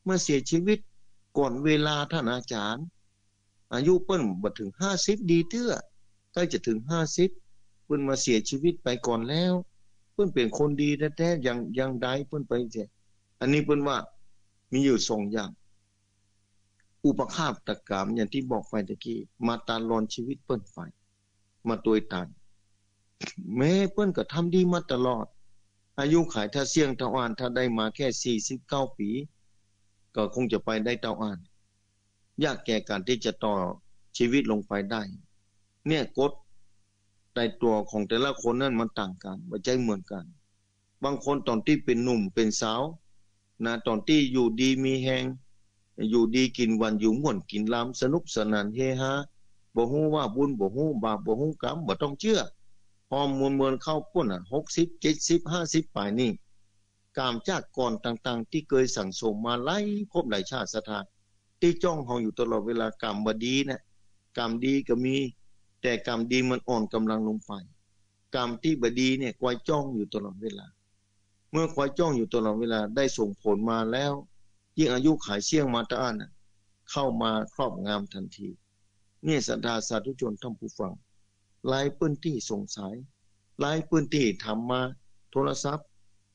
S1: มื่อเสียชีวิตก่อนเวลาท่านอาจารย์อายุเปิ้นบ่ถึง50ดีเตื้อใกล้จะถึง50เปิ้นมาเสียชีวิตไปก่อนแล้วเปิ้นเป็นคนดีแท้ๆยังใดเปิ้นไปเสียอันนี้เปิ้นว่ามีอยู่2อย่างอุปฆาตกรรมอย่างที่บอกไปตะกี้มาตาลอนชีวิตเปิ้นไปมาตัวยตายแม้เปิ้นก็ทำดีมาตลอดอายุขายถ้าเสี่ยงเท่าอ่านถ้าได้มาแค่49ปีก็คงจะไปได้เท่าอ่านยากแก่การที่จะต่อชีวิตลงไปได้เนี่ยกฎในตัวของแต่ละคนนั้นมันต่างกันบ่ใช่เหมือนกันบางคนตอนที่เป็นหนุ่มเป็นสาวนะตอนที่อยู่ดีมีแฮงอยู่ดีกินวันอยู่ม่วนกินลำสนุกสนานเฮฮาบ่ฮู้ว่าบุญบ่ฮู้บาปบ่ฮู้กรรมบ่ต้องเชื่อพอมวลเข้าปุ้น60 70 50ปลายนี่กามจากก่อนต่างๆที่เคยสั่งสมมาหลายภพหลายชาติสถานที่จ้องเฮาอยู่ตลอดเวลากรรมบ่ดีนะกรรมดีก็มีแต่กรรมดีมันอ่อนกำลังลงไปกรรมที่บ่ดีเนี่ยคอยจ้องอยู่ตลอดเวลาเมื่อคอยจ้องอยู่ตลอดเวลาได้ส่งผลมาแล้วยิ่งอายุขายเสี่ยงมาตะอันเข้ามาครอบงำทันทีนี่ศรัทธาสาธุชนท่านผู้ฟังหลายพื้นที่สงสัยหลายพื้นที่ทำมาโทรศัพท์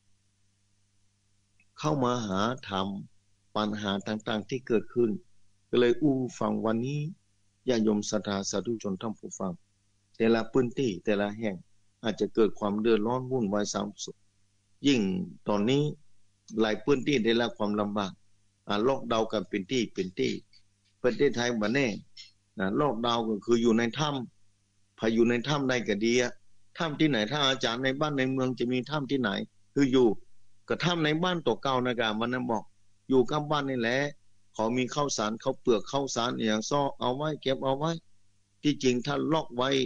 S1: เข้ามาหาถามปัญหาต่างๆที่เกิดขึ้นก็เลยฟังวันนี้ญาติโยมศรัทธาสาธุชนท่านผู้ฟังแต่ละพื้นที่แต่ละแห่งอาจจะเกิดความเดือดร้อนวุ่นวายซ้ำสุดยิ่งตอนนี้หลายพื้นที่ได้รับความลำบากล็อกดาวน์กันเป็นที่ประเทศไทยบ่แน่ล็อกดาวน์ก็คืออยู่ในถ้ำพาอยู่ในถ้ำได้ก็ดีอะถ้ำที่ไหนถ้าอาจารย์ในบ้านในเมืองจะมีถ้ำที่ไหนคืออยู่ก็ถ้ำในบ้านตัวเก่านะกะวันนั้นบอกอยู่กับบ้านนี่แหละเขามีข้าวสารข้าวเปลือกข้าวสารอย่างซ่อเอาไว้เก็บเอาไว้ที่จริงถ้าล็อกไว้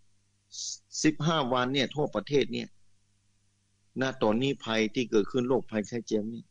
S1: 15วันเนี่ยทั่วประเทศเนี่ยณตอนนี้ภัยที่เกิดขึ้นโรคภัยไข้เจ็บนี่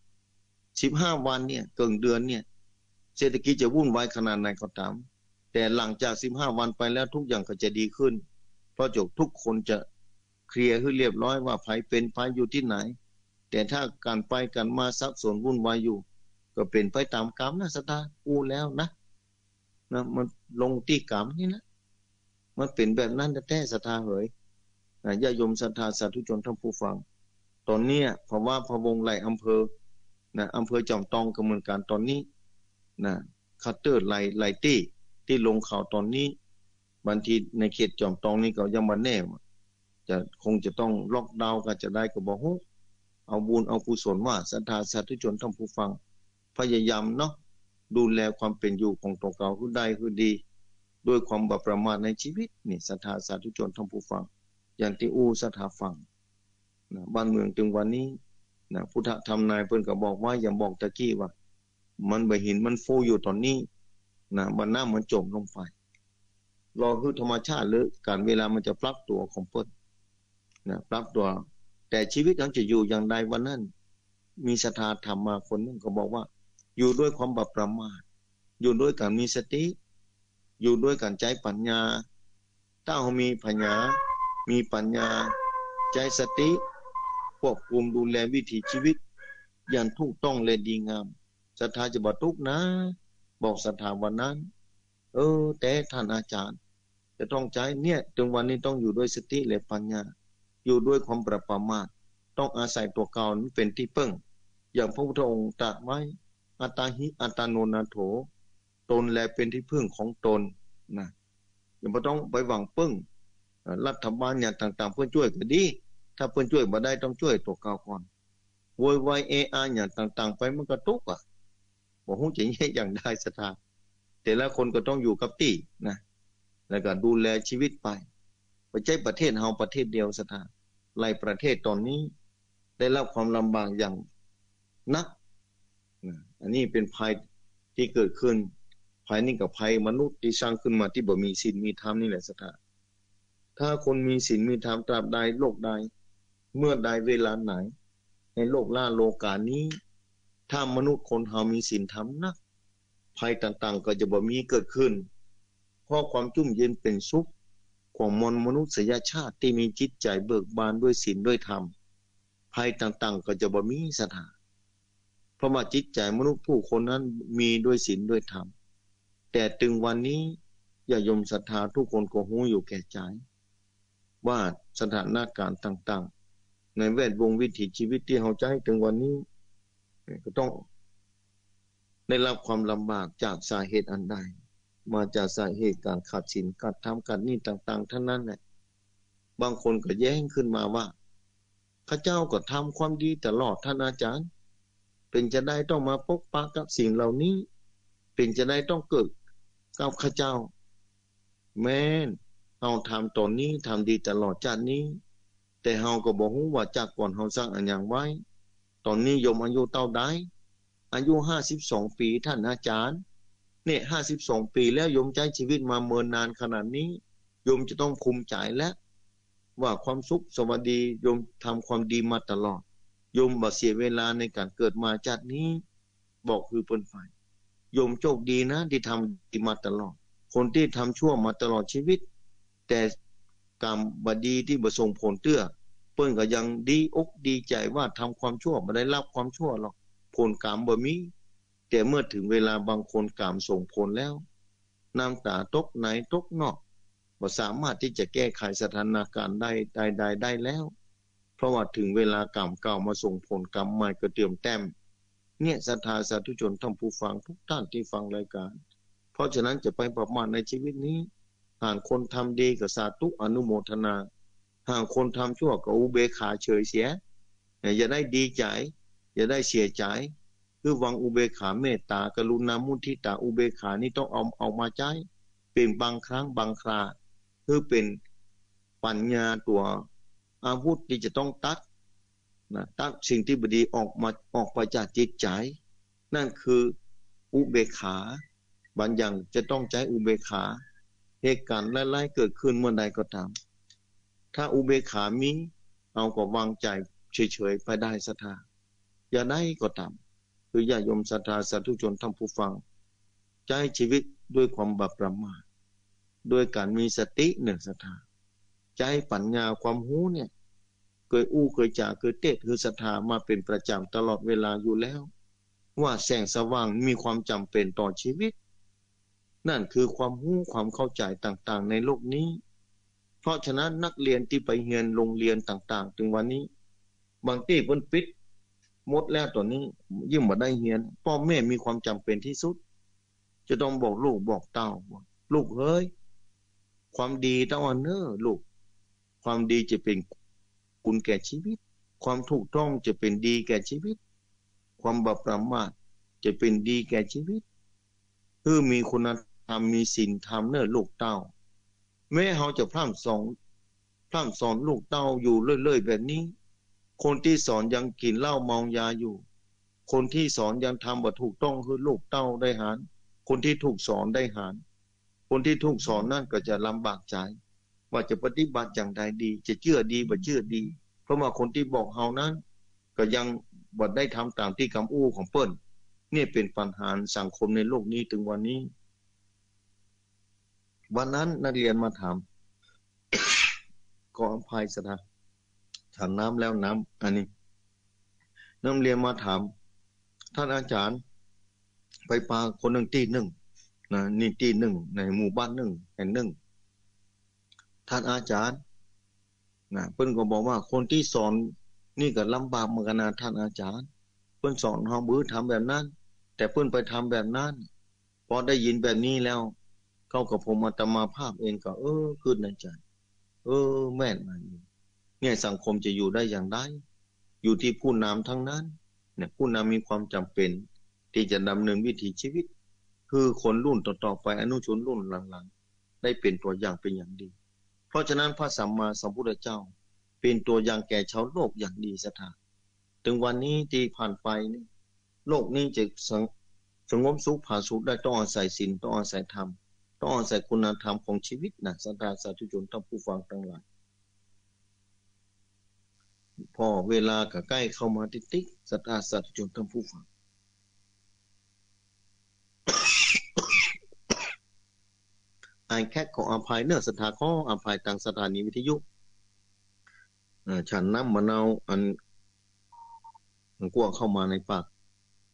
S1: 15วันเนี่ยเกินเดือนเนี่ยเศรษฐกิจจะวุ่นวายขนาดไหนก็ตามแต่หลังจาก15วันไปแล้วทุกอย่างก็จะดีขึ้นเพราะทุกคนจะเคลียร์ให้เรียบร้อยว่าภัยเป็นภัยอยู่ที่ไหนแต่ถ้าการไปกันมาสับสนวุ่นวายอยู่ก็เป็นไปตามกรรมนะสตาแล้วนะมันลงที่กรรมนี่นะมันเป็นแบบนั้นแท้ๆศรัทธาเหยญาติโยมศรัทธาสาธุชนท่านผู้ฟังตอนนี้เพราะว่าพะวงหลายอำเภออำเภอจอมทองก็เหมือนกันตอนนี้คัตเตอร์หลายที่ลงข่าวตอนนี้บางทีในเขตจอมทองนี่ก็ยังบ่แน่จะคงจะต้องล็อกดาวน์ก็จะได้ก็บ่ฮู้เอาบุญเอากุศลว่าศรัทธาสาธุชนท่านผู้ฟังพยายามเนาะดูแลความเป็นอยู่ของตัวเก่าคือได้คือดีด้วยความบ่ประมาทในชีวิตนี่ศรัทธาสาธุชนท่านผู้ฟังอย่างที่ศรัทธาฟังบ้านเมืองถึงวันนี้พุทธธรรมนายเพิ่นก็บอกว่าอย่าบอกตะกี้ว่ามันบ่เห็นมันฟูอยู่ตอนนี้บัดน้ามันจมลงไปรอคือธรรมชาติหรือการเวลามันจะปรับตัวของเพิ่นปรับตัวแต่ชีวิตยังจะอยู่อย่างใดวันนั้นมีศรัทธาธรรมมาคนนึงก็บอกว่าอยู่ด้วยความบ่ประมาทอยู่ด้วยการมีสติอยู่ด้วยการใจปัญญาถ้าเฮามีปัญญาใจสติควบคุมดูแลวิถีชีวิตอย่างถูกต้องและดีงามศรัทธาจะบ่ทุกข์นะบอกศรัทธาวันนั้นแต่ท่านอาจารย์จะต้องใจเนี่ยถึงวันนี้ต้องอยู่ด้วยสติและปัญญาอยู่ด้วยความประมาทต้องอาศัยตัวเก่านั้นเป็นที่พึ่งอย่างพระพุทธองค์ตรัสไว้อัตตาหิอัตตโนนาโถตนแลเป็นที่พึ่งของตนอย่าบ่ต้องไปหวังพึ่งรัฐบาลอย่างต่างๆเพื่อช่วยก็ดีถ้าเพิ่นช่วยบ่ได้ต้องช่วยตัวเก่าก่อนโวยวายอย่างต่างๆไปมันก็ทุกข์บ่ฮู้จะแยกอย่างใดศรัทธาแต่ละคนก็ต้องอยู่กับที่แล้วก็ดูแลชีวิตไปบ่ใช่ประเทศเฮาประเทศเดียวศรัทธาหลายประเทศตอนนี้ได้รับความลำบากอย่างนักอันนี้เป็นภัยที่เกิดขึ้นภัยนี้กับภัยมนุษย์ที่สร้างขึ้นมาที่บ่มีศีลมีธรรมนี่แหละศรัทธาถ้าคนมีศีลมีธรรมตราบใดโลกใดเมื่อใดเวลาไหนในโลกล่าโลกานี้ถ้ามนุษย์คนเฮามีศีลธรรมนักภัยต่างๆก็จะบ่มีเกิดขึ้นเพราะความชุ่มเย็นเป็นสุขของมนุษยชาติที่มีจิตใจเบิกบานด้วยศีลด้วยธรรมภัยต่างๆก็จะบ่มีศรัทธาเพราะว่าจิตใจมนุษย์ผู้คนนั้นมีด้วยศีลด้วยธรรมแต่ถึงวันนี้ญาติโยมศรัทธาทุกคนก็รู้อยู่แก่ใจว่าสถานการณ์ต่างๆในแวดวงวิถีชีวิตที่เฮาใจถึงวันนี้ก็ต้องได้รับความลำบากจากสาเหตุอันใดมาจากสาเหตุการขาดศีลการทำการนี่ต่างๆทั้งนั้นแหละบางคนก็แย้งขึ้นมาว่าข้าเจ้าก็ทำความดีตลอดท่านอาจารย์เป็นจะได้ต้องมาปกปักกับสิ่งเหล่านี้เป็นจะได้ต้องเกิดกับข้าเจ้าแม้นเฮาทำตอนนี้ทำดีตลอดจากนี้แต่เฮาก็บ่ฮู้ว่าจากก่อนเฮาสร้างอันหยังไว้ตอนนี้โยมอายุเท่าใดอายุ52ปีท่านอาจารย์เนี่ย52ปีแล้วโยมใช้ชีวิตมาเมินนานขนาดนี้โยมจะต้องภูมิใจแล้วว่าความสุขสวัสดีโยมทำความดีมาตลอดโยมบ่เสียเวลาในการเกิดมาจากนี้บอกคือเพิ่นฝ่ายโยมโชคดีนะที่ทำดีมาตลอดคนที่ทำชั่วมาตลอดชีวิตแต่กรรมบดีที่บ่ส่งผลเตื้อเพิ่นก็ยังดีอกดีใจว่าทำความชั่วบ่ได้รับความชั่วหรอกผลกรรมบ่มีแต่เมื่อถึงเวลาบางคนกรรมส่งผลแล้วน้ำตาตกในตกนอกบ่สามารถที่จะแก้ไขสถานการณ์ได้แล้วเพราะว่าถึงเวลากรรมเก่ามาส่งผลกรรมใหม่ก็เตรียมแต้มเนี่ยศรัทธาสาธุชนท่านผู้ฟังทุกท่านที่ฟังรายการเพราะฉะนั้นจะไปประมาทในชีวิตนี้หากคนทำดีก็สาธุอนุโมทนาหากคนทำชั่วก็อุเบกขาเฉยเสียอย่าได้ดีใจอย่าได้เสียใจคือวังอุเบกขาเมตตากรุณามุทิตาอุเบกขานี่ต้องเอามาใช้เป็นบางครั้งบางคราคือเป็นปัญญาตัวอาวุธที่จะต้องตัดสิ่งที่บดีออกไปจากจิตใจนั่นคืออุเบกขาบางอย่างจะต้องใช้อุเบกขาเหตุการณ์ไล่ๆเกิดขึ้นเมื่อใดก็ตามถ้าอุเบกขามีเอาก็วางใจเฉยๆไปได้ศรัทธาอย่าได้ก็ตามคือญาติโยมศรัทธาสาธุชนท่านผู้ฟังใช้ชีวิตด้วยความบ่ประมาทด้วยการมีสติหนึ่งศรัทธาใจปัญญาความรู้เนี่ยเคยเคยจ่าเคยเตะคือศรัทธามาเป็นประจำตลอดเวลาอยู่แล้วว่าแสงสว่างมีความจำเป็นต่อชีวิตนั่นคือความรู้ความเข้าใจต่างๆในโลกนี้เพราะฉะนั้นนักเรียนที่ไปเรียนโรงเรียนต่างๆถึงวันนี้บางที่เพิ่นปิดหมดแล้วตอนนี้ยิ่งบ่ได้เรียนพ่อแม่มีความจำเป็นที่สุดจะต้องบอกลูกบอกเต้าลูกเฮ้ยความดีต้องเอาเน้อลูกความดีจะเป็นคุณแก่ชีวิตความถูกต้องจะเป็นดีแก่ชีวิตความบ่ประมาทจะเป็นดีแก่ชีวิตคือมีคุณธรรมมีศีลธรรมเน้อลูกเต้าแม้เฮาจะพร่ำสอนลูกเต้าอยู่เรื่อยๆแบบนี้คนที่สอนยังกินเหล้าเมายาอยู่คนที่สอนยังทำบ่ถูกต้องคือลูกเต้าได้หารคนที่ถูกสอนได้หารคนที่ถูกสอนนั่นก็จะลำบากใจว่าจะปฏิบัติอย่างใดดีจะเชื่อดีบ่เชื่อดีเพราะว่าคนที่บอกเฮานั้นก็ยังบ่ได้ทำตามที่คำอู้ของเปิ้นนี่เป็นปัญหาสังคมในโลกนี้ถึงวันนี้วันนั้นนักเรียนมาถามขออภัยสถานฉันน้ำแล้วน้ำอันนี้นักเรียนมาถามท่านอาจารย์ไปปาคนหนึ่งที่หนึ่งนะนี่ที่หนึ่งในหมู่บ้านหนึ่งแห่งหนึ่งท่านอาจารย์นะเพิ่นก็บอกว่าคนที่สอนนี่ก็ลำบากเหมือนกันนะท่านอาจารย์เพิ่นสอนเฮาบื้อทำแบบนั้นแต่เพิ่นไปทำแบบนั้นพอได้ยินแบบนี้แล้วเขากับผมอาตมาภาพเองก็ขึ้นในใจแม่นมาเนี่ยสังคมจะอยู่ได้อย่างไรอยู่ที่ผู้นำทั้งนั้นเนี่ยผู้นำมีความจำเป็นที่จะดำเนินวิถีชีวิตคือคนรุ่นต่อๆไปอนุชนรุ่นหลังๆได้เป็นตัวอย่างเป็นอย่างดีเพราะฉะนั้นพระสัมมาสัมพุทธเจ้าเป็นตัวอย่างแก่ชาวโลกอย่างดีศรัทธาถึงวันนี้ที่ผ่านไปนี่โลกนี้จะสงบสุขผาสุขได้ต้องอาศัยศีลต้องอาศัยธรรมต้องอาศัยคุณธรรมของชีวิตนะศรัทธาสาธุชนท่านผู้ฟังทั้งหลายพอเวลาก็ใกล้เข้ามาติ๊กๆศรัทธาสาธุชนท่านผู้ฟังไอแค่ขออภัยเนื้อศรัทธาขออภัยทางสถานีวิทยุฉันน้ำมะนาวอันกลัวเข้ามาในปาก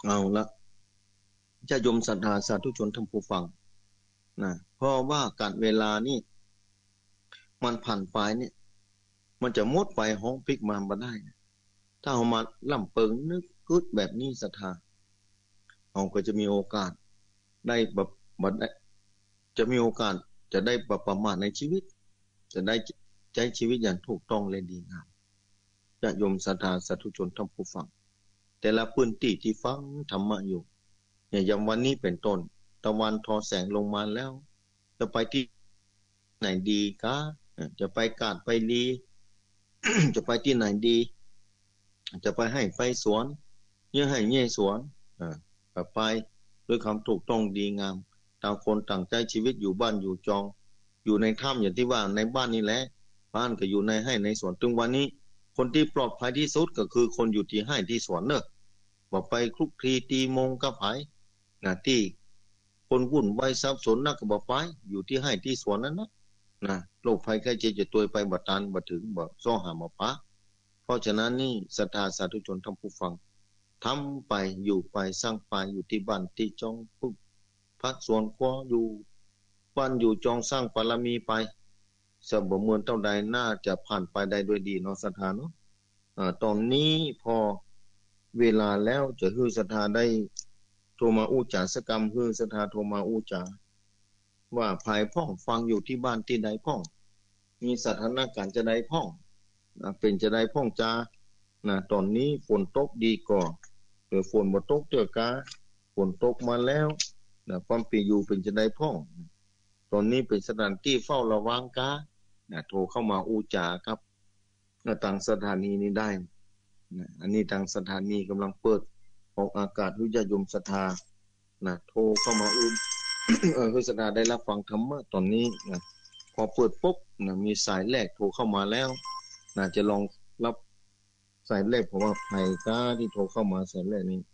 S1: เอาละจะยมศรัทธาสาธุชนท่านผู้ฟังนะเพราะว่าการเวลานี่มันผ่านไปเนี่ยมันจะหมดไปห้องพลิกมาบ่ได้นะถ้าเอามาล่ำเปิงนึกกึดแบบนี้ศรัทธาเราก็จะมีโอกาสได้แบบบัดได้จะมีโอกาสจะได้ประมาทในชีวิตจะได้ใช้ชีวิตอย่างถูกต้องและดีงามญาติโยมศรัทธาสาธุชนท่านผู้ฟังแต่ละพื้นที่ที่ฟังธรรมะอยู่อย่างวันนี้เป็นต้นตะวันทอแสงลงมาแล้วจะไปที่ไหนดีคะจะไปกาดไปดี จะไปที่ไหนดีจะไปให้ไปสวนเยื่อให้เย่สวนไปด้วยคำถูกต้องดีงามต่างคนต่างใจชีวิตอยู่บ้านอยู่จองอยู่ในถ้ำอย่างที่ว่าในบ้านนี่แหละบ้านก็อยู่ในให้ในสวนถึงวันนี้คนที่ปลอดภัยที่สุดก็คือคนอยู่ที่ให้ที่สวนเนอะบอกไปคลุกคลีตีมงกับไผที่คนวุ่นวายสับสนนักก็บอกไปอยู่ที่ให้ที่สวนนั้นนะโรคภัยไข้เจ็บจะตัวไปบัดตานบัดถึงบ่ซ้อหามาพะเพราะฉะนั้นนี่ศรัทธาสาธุชนท่านผู้ฟังทำไปอยู่ไปสร้างไปอยู่ที่บ้านที่จองปุ๊บพักสวนคว้าอยู่บ้านอยู่จองสร้างบารมีไปสมบูรณ์เท่าใดน่าจะผ่านไปได้ด้วยดีเนาะศรัทธาเนาะตอนนี้พอเวลาแล้วจะฮือศรัทธาได้โทรมาอู้จาสกรรมฮือศรัทธาโทรมาอู้จาว่าภายพ่องฟังอยู่ที่บ้านที่ใดพ่องมีสถานการณ์จะใดพ่องเป็นจะใดพ่องจาตอนนี้ฝนตกดีก่อหรือฝนบ่ตกเตื้อกาฝนตกมาแล้วความเป็นอยู่เป็นจะใดพ่องตอนนี้เป็นสถานที่เฝ้าระวังกาโทรเข้ามาอู้จาครับทางสถานีนี้ได้อันนี้ทางสถานีกำลังเปิดออกอากาศวิทยมศรัทธาโทรเข้ามาอู้ศรัทธาได้รับฟังธรรมะตอนนี้พอเปิดปุ๊บมีสายแรกโทรเข้ามาแล้วจะลองรับสายแรกเพราะว่าใครก้าที่โทรเข้ามาสายแรกนี้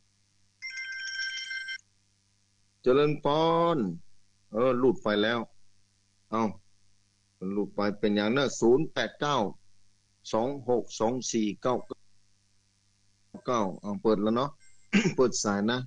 S1: เจริญพรหลุดไปแล้วหลุดไปเป็นอย่างนั้น0892624999เปิดแล้วเนาะ เปิดสายนะ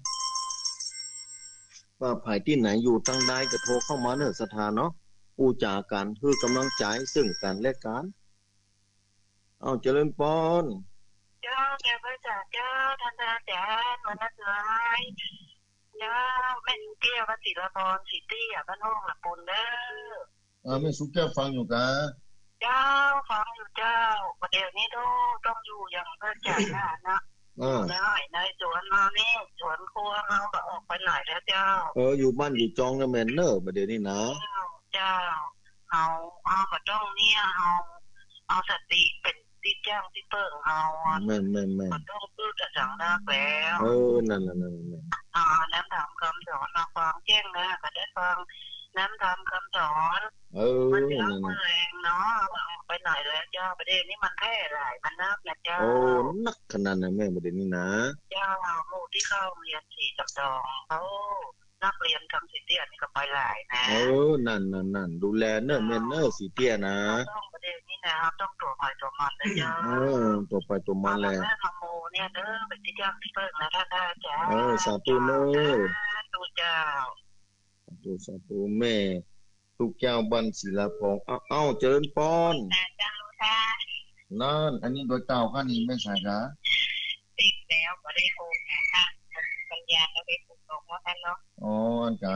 S1: ว่าภายที่ไหนอยู่ตั้งใดก็โทรเข้ามาเนอะสถานเนาะอู้จากันคือกำลังใจซึ่งกันและกันเจริญพร
S2: เจ้าแกพระจ่าเจ้าท่านอาจารย์วันนั้นเลยเจ้าแม่สุเกี้ยวพระศิลปรสิตี้บ้านห้องหลับปุ่นเด้
S1: อแม่สุเกี้ยวฟังอยู่กะ
S2: เจ้าฟังอยู่เจ้าประเดี๋ยวนี้ต้องอยู่อย่างพระจ่านะได้ในสวนเรานี่สวนครัวเราก็ออกไปหน่อยแล้วเจ้า
S1: อยู่บ้านอยู่จองนะแม่นเนอประเดี๋ยวนี้นะ
S2: เจ้าเอามาจ้องเนี่ยเอาสติเป็นที่แจ้งที่เปิ่งเอา
S1: แม่
S2: ต้องพูดจะสั่งได้แล้ว
S1: นั่น
S2: น้ำทำคำสอนมาฟังแจ้งนะก็ได้ฟังน้ำทำคำสอนมันเยอะแรงเนาะไปหน่อยแล้วเจ้าประเด็นนี้มันแพร่หลายมันนักนะเจ้า
S1: นักขนาดนั้นแม่ประเด็นนี้นะ
S2: เจ้าหมู่ที่เข้าเรียนสีจับจองเขานักเรียนทำสีเตี้ยนี่ก็ไปหลายนะ
S1: นั่นดูแลเนอะแม่เนอะสีเตี้ยนะ
S2: ต้องประเด็นนี้นะครับต้องตัวไปตัวมันนะเจ้า
S1: ตัวไปตัวมันแหละ
S2: ทำโมเนี่ยเด้อเป็นที่จ้างที่เพิ่งนะท่านได้จ้า
S1: สาธุเนอะ
S2: ดูเจ้า
S1: สาธุแม่ทุกเจ้าบันศิลาพงเจริญพร
S2: เจ้าค่ะ
S1: นั่นอันนี้โดยเต่าก็นี่ไม่ใช่กะ
S2: ติดแล้วก็ได้โทรค่ะปัญญาก็ได้ถูกต้องว่ากันเนาะ
S1: อันกะ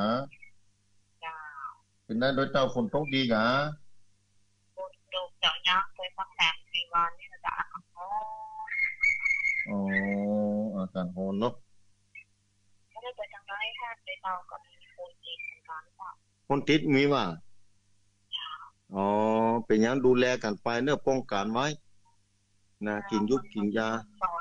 S1: เป็นได้โดยเต่าฝนตกดีกะ
S2: ฝนตกเจ้ายักษ์ไปสัก3-4 วันนี่จ้ะ
S1: อากาศร้อนเนาะ
S2: ไม่ได้ไปทางไหนค่ะไปเต่ากับคนติดเหมือนกันค่ะ
S1: คนติดมีว่าเป็นอย่างดูแลกันไปเนื้อป้องกันไว้กินยุบกินยา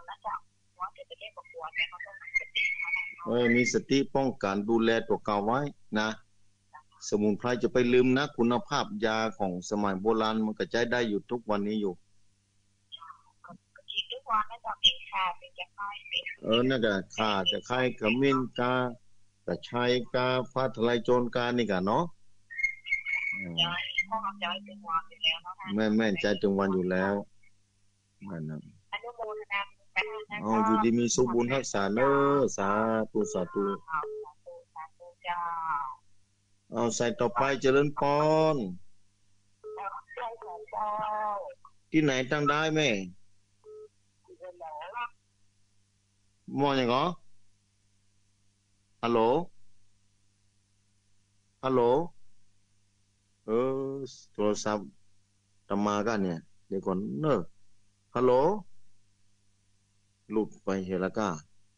S1: มีสติป้องกันดูแลตัวเก่าไว้นะสมุนไพรจะไปลืมนะคุณภาพยาของสมัยโบราณมันก็ใช้ได้อยู่ทุกวันนี้อยู่
S2: กินทุกวันไม่ต้องเป็นข่าเป็นจะไข้
S1: นั่นแหละข่าจะไข้ขมิ้นกาแต่ชายกาฟ้าทลายโจรกานี่กันเนาะ
S2: ใจถึงวันอยู่แล้วเนาะ
S1: แม่ใจถึงวันอยู่แล้ว
S2: อนุโมทนาบุญ
S1: เอาอยู่ดีมีสุขบุญรักษาเน้อสาธุสาธุเอาใส่ต่อไปเจริญพรที่ไหนตั้งได้แม่มองอย่างเหรอฮัลโหลฮัลโหลโทรศัพท์ตามมากันเนี่ยเดี๋ยวก่อนเนอะฮัลโหลหลุดไปเฮลากา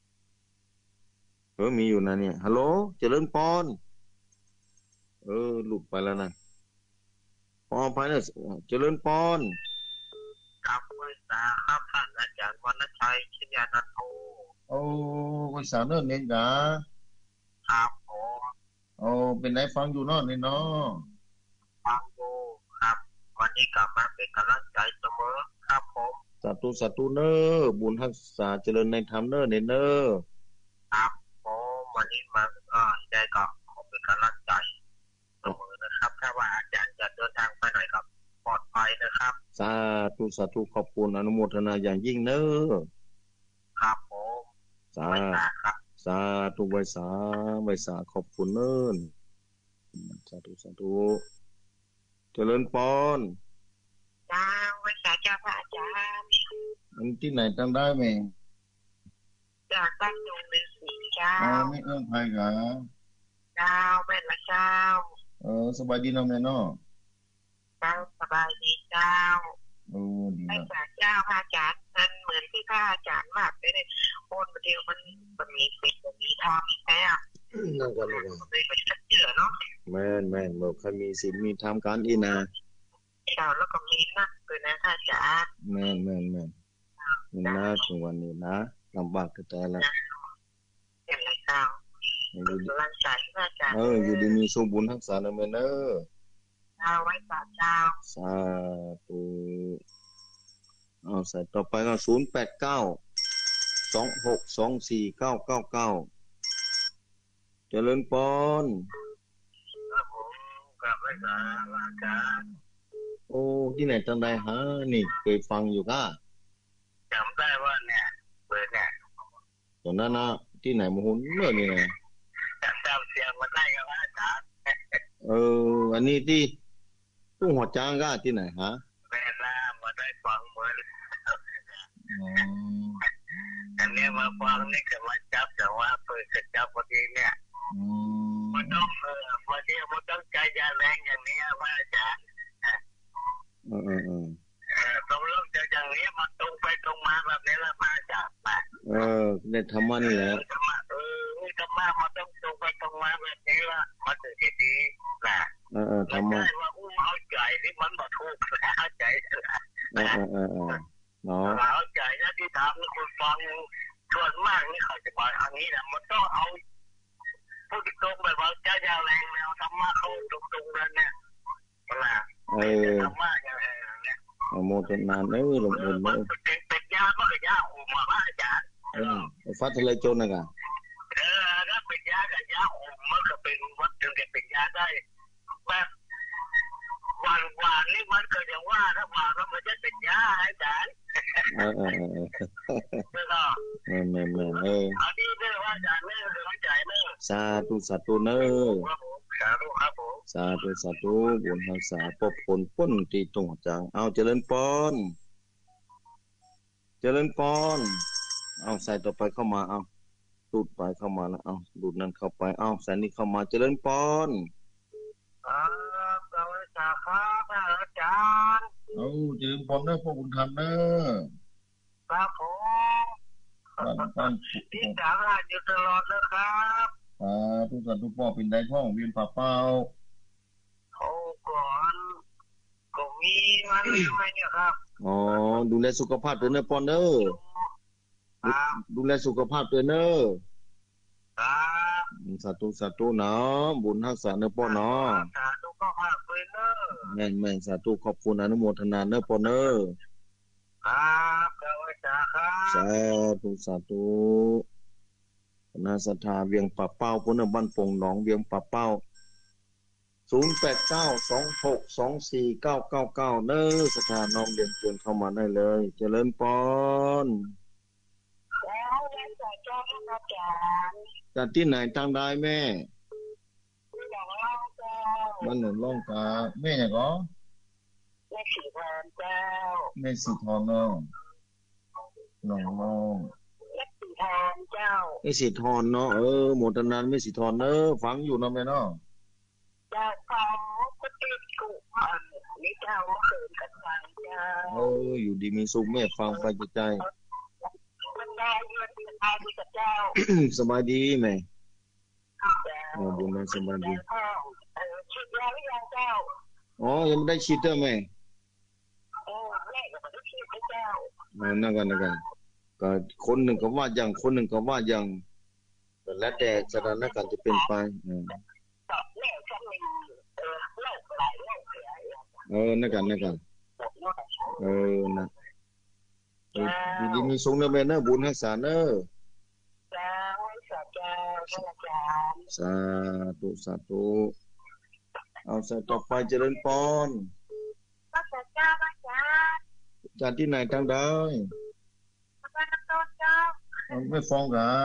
S1: มีอยู่นะเนี่ยฮัลโหลเจริญพรหลุดไปแล้วนะพอไปเนี่ยเจริญพร
S2: ครับวิสาครับท่านอาจารย์วรรณชัยชิยานันโท
S1: วิสาเนอเน้นกะ
S2: ครับผม
S1: เป็นไหนฟังอยู่เนาะนี่เนาะ
S2: ฟังอยู่ครับวันนี้กลับมาเป็นกำลังใจเสมอครับผม
S1: สาธุสาธุเนอบุญรักษาเจริญในธรรมเนอเนอ
S2: ครับผมวันนี้มาใจก็ขอเป็นกำลังใจเสมอนะครับถ้าว่าอาจารย์จะเดินทางไปไหนครับปลอดภัยนะครับ
S1: สาธุสาธุขอบคุณอนุโมทนาอย่างยิ่งเนอ
S2: ครับผม
S1: สาธุไว้สาขอบคุณเนิ่นสาธุเจริญพร
S2: จ้าไว้สาเจ้าพระอาจารย์
S1: มันที่ไหนตั้งได้ไหม
S2: จากบ้านดงฤาษีเจ้า
S1: ไม่ใครกะ
S2: เจ้าแม่ละเจ้า
S1: สบายดีเนาะแม่เนาะ
S2: เจ้าสบายดีเจ้า
S1: ดี
S2: นะเจ้าพระอาจารย์มันเหมือนที่พระอาจารย์มากเลยคนเดียวมันมีสิทธิ์มีธรรมแท้
S1: นั่นกันเลย
S2: ไปชัดเจนเนาะ
S1: แม่บอกใครมีศีลมีธรรมกันอีนา
S2: เจ้าแล้วก็มีนักเลยนะพระอาจารย์
S1: แม่มีนะถึงวันนี้นะลำบากแต่ละ
S2: เห็นไรเจ้าอยู่ร่างกายพระอาจารย์
S1: อยู่ดีมีสุขบุญรักษาเนอ
S2: ไว้สาเจ้า
S1: สาธุใส่ต่อไปก็08926249999เจริญพร
S2: ครับผมกับไว้สาอาจารย์
S1: ที่ไหนจังไดฮะนี่เคยฟังอยู่ค่ะ
S2: จำได้ว่าเนี่ยเปิดเนี่ย
S1: ตอนนั้นนะที่ไหนมหุ่นเมื่อนี่นะ
S2: จำเสียงมันได้กับอาจารย์
S1: อันนี้ที่ตู้หัวจ้างก็ที่ไหนฮะ
S2: แม่ล่ามาได้ฟังเหมือนอันนี้มาฟังนี่ก็มาจับแต่ว่าเปิดจะจับพอดีเนี่ยมันต้องวันนี้มันต้องใจยาแรงอย่างนี้ว่าอาจารย์ต้องเริ่มจากอย่างนี้มาตรงไปตรงมาแบบนี้แล้วมาจาก
S1: ในธรรมะนี่แหละ
S2: ธรรมะธรรมะมันต้องตรงไปตรงมาแบบนี้ละมันถึงจะดีนะ
S1: ธรรมะ
S2: ว่าเอาใจที่มันบ่ถูกเอาใจ
S1: เนาะ
S2: เอาใจนะที่ทำคนฟังส่วนมากนี่เขาจะบอกอันนี้นะมันต้องเอาพูดตรงแบบว่าใจยาวแรงแนวธรรมะเขาตรงนั้นเนี่ยนะธรรมะอย่างนี้
S1: โมทนาหลวงปู่
S2: เป็นยามันก็ยาอมมาอาจารย์
S1: ฟัดทะเลโจรนะกะ
S2: ถ้าเป็นยากับยาอมมันก็เป็นวัดถึงจะเป็นยาได้แบบหวานนี่มันก็ยังว่าถ้าหวานมันจะเป็นยาอาจารย์
S1: แม่
S2: อันนี้เรื่องว่าอาจารย์เรื่องใจเรื่อง
S1: สาธุเนอสาธุบุญรักษาปกผลพ้นที่ตรงจังเอาเจริญพรเอาใส่ต่อไปเข้ามาเอาดูดไปเข้ามาแล้วเอาดูดนั้นเข้าไปเอาใส่นี้เข้ามาเจริญพร
S2: สวัสดีครับอาจารย์
S1: เจริญพรเนอพวกคุณทำเนอ
S2: ครับผมที่สามารถอยู่ตลอดเลยครับ
S1: ทุกท่านทุกพ่อเป็นได้พ่อเวียนป่าเป้า
S2: ก่อนก็มีมันอะไรเนี่ยครับ
S1: ดูแลสุขภาพด้วยเนอปอนเนอดูแลสุขภาพด้วยเนอสาธุนะบุญรักษาเนอปอนเนาะ
S2: สาธุก็ภาพด้วยเนอ
S1: แม่สาธุขอบคุณอนุโมทนาเนอปอนเนอ
S2: ครับ
S1: สาธุนาศรัทธาเวียงป่าเป้าพุ่นบ้านปงหนองเวียงป่าเป้า0892624999เนอศรัทธาน้อมเรียนเชิญเข้ามาได้เลยเจริญพร
S2: แล้วแม่จากเจ้าพระอาจารย์
S1: จากที่ไหนทางใดแม่
S2: อย่างล่องเจ้า
S1: บ้านหนุนล่องกาแม่อย่างก็
S2: แม่สีทองเจ้า
S1: แม่สีทองเนาะน้องน้อง
S2: แม่สีทองเจ้า
S1: แม่สีทองเนาะหมดนานแม่สีทองฟังอยู่เนาะแม่เนาะ
S2: จากเขาก็ติดกุมันนี่เจ้าเมื่อคืนกันฟังเจ้า
S1: อยู่ดีมีสุขแม่ฟังไปใจ
S2: มันได้เงินสบายดีกับเจ้า
S1: สบายดีไหมบุญแม่สบายดี
S2: ฉีดแล้วหรือยังเจ้า
S1: ยังไม่ได้ฉีดเด้อแม่
S2: แม่ยังไม่ได้ฉีดเจ้า
S1: นั่นกันก็คนหนึ่งก็ว่าอย่างคนหนึ่งก็ว่าอย่างแล้วแต่สถานการณ์จะเป็นไป
S2: แม่ฉันมีโรคหลายโรค
S1: นั่นกันนะดีมีทรงเนอแม่เนอบุญรักษาเนอสาธุเอาใส่ต่อไปเจริญพร
S2: พระเจ้าพระเจ้า
S1: จากที่ไหนทางใด
S2: พระน้ำต้นเจ้า
S1: ไม่ฟ้องกะ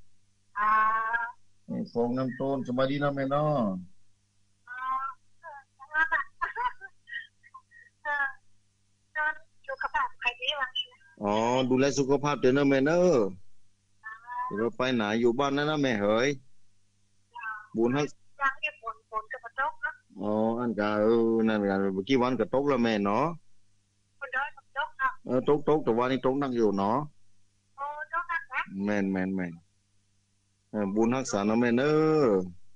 S1: ไม่ฟ้องน้ำต้นสบายดีนะแม่เนาะ
S2: สุขภาพใครดีวะนี่
S1: ดูแลสุขภาพเดี๋ยวนะแม่เนอะเราไปไหนอยู่บ้านนั่นนะแม่เฮ้ยบุญให้
S2: ยังเนี่ยฝนกระตกนะ
S1: อันกะนั่นกันเมื่อกี้วันกระตกแล้วแม่เนาะ
S2: ฝนได้กระตกนะ
S1: ตกแต่วันนี้ตกนักอยู่เนาะ
S2: ตกนักนะ
S1: แม่นบุญรักษานะแม่เนอะ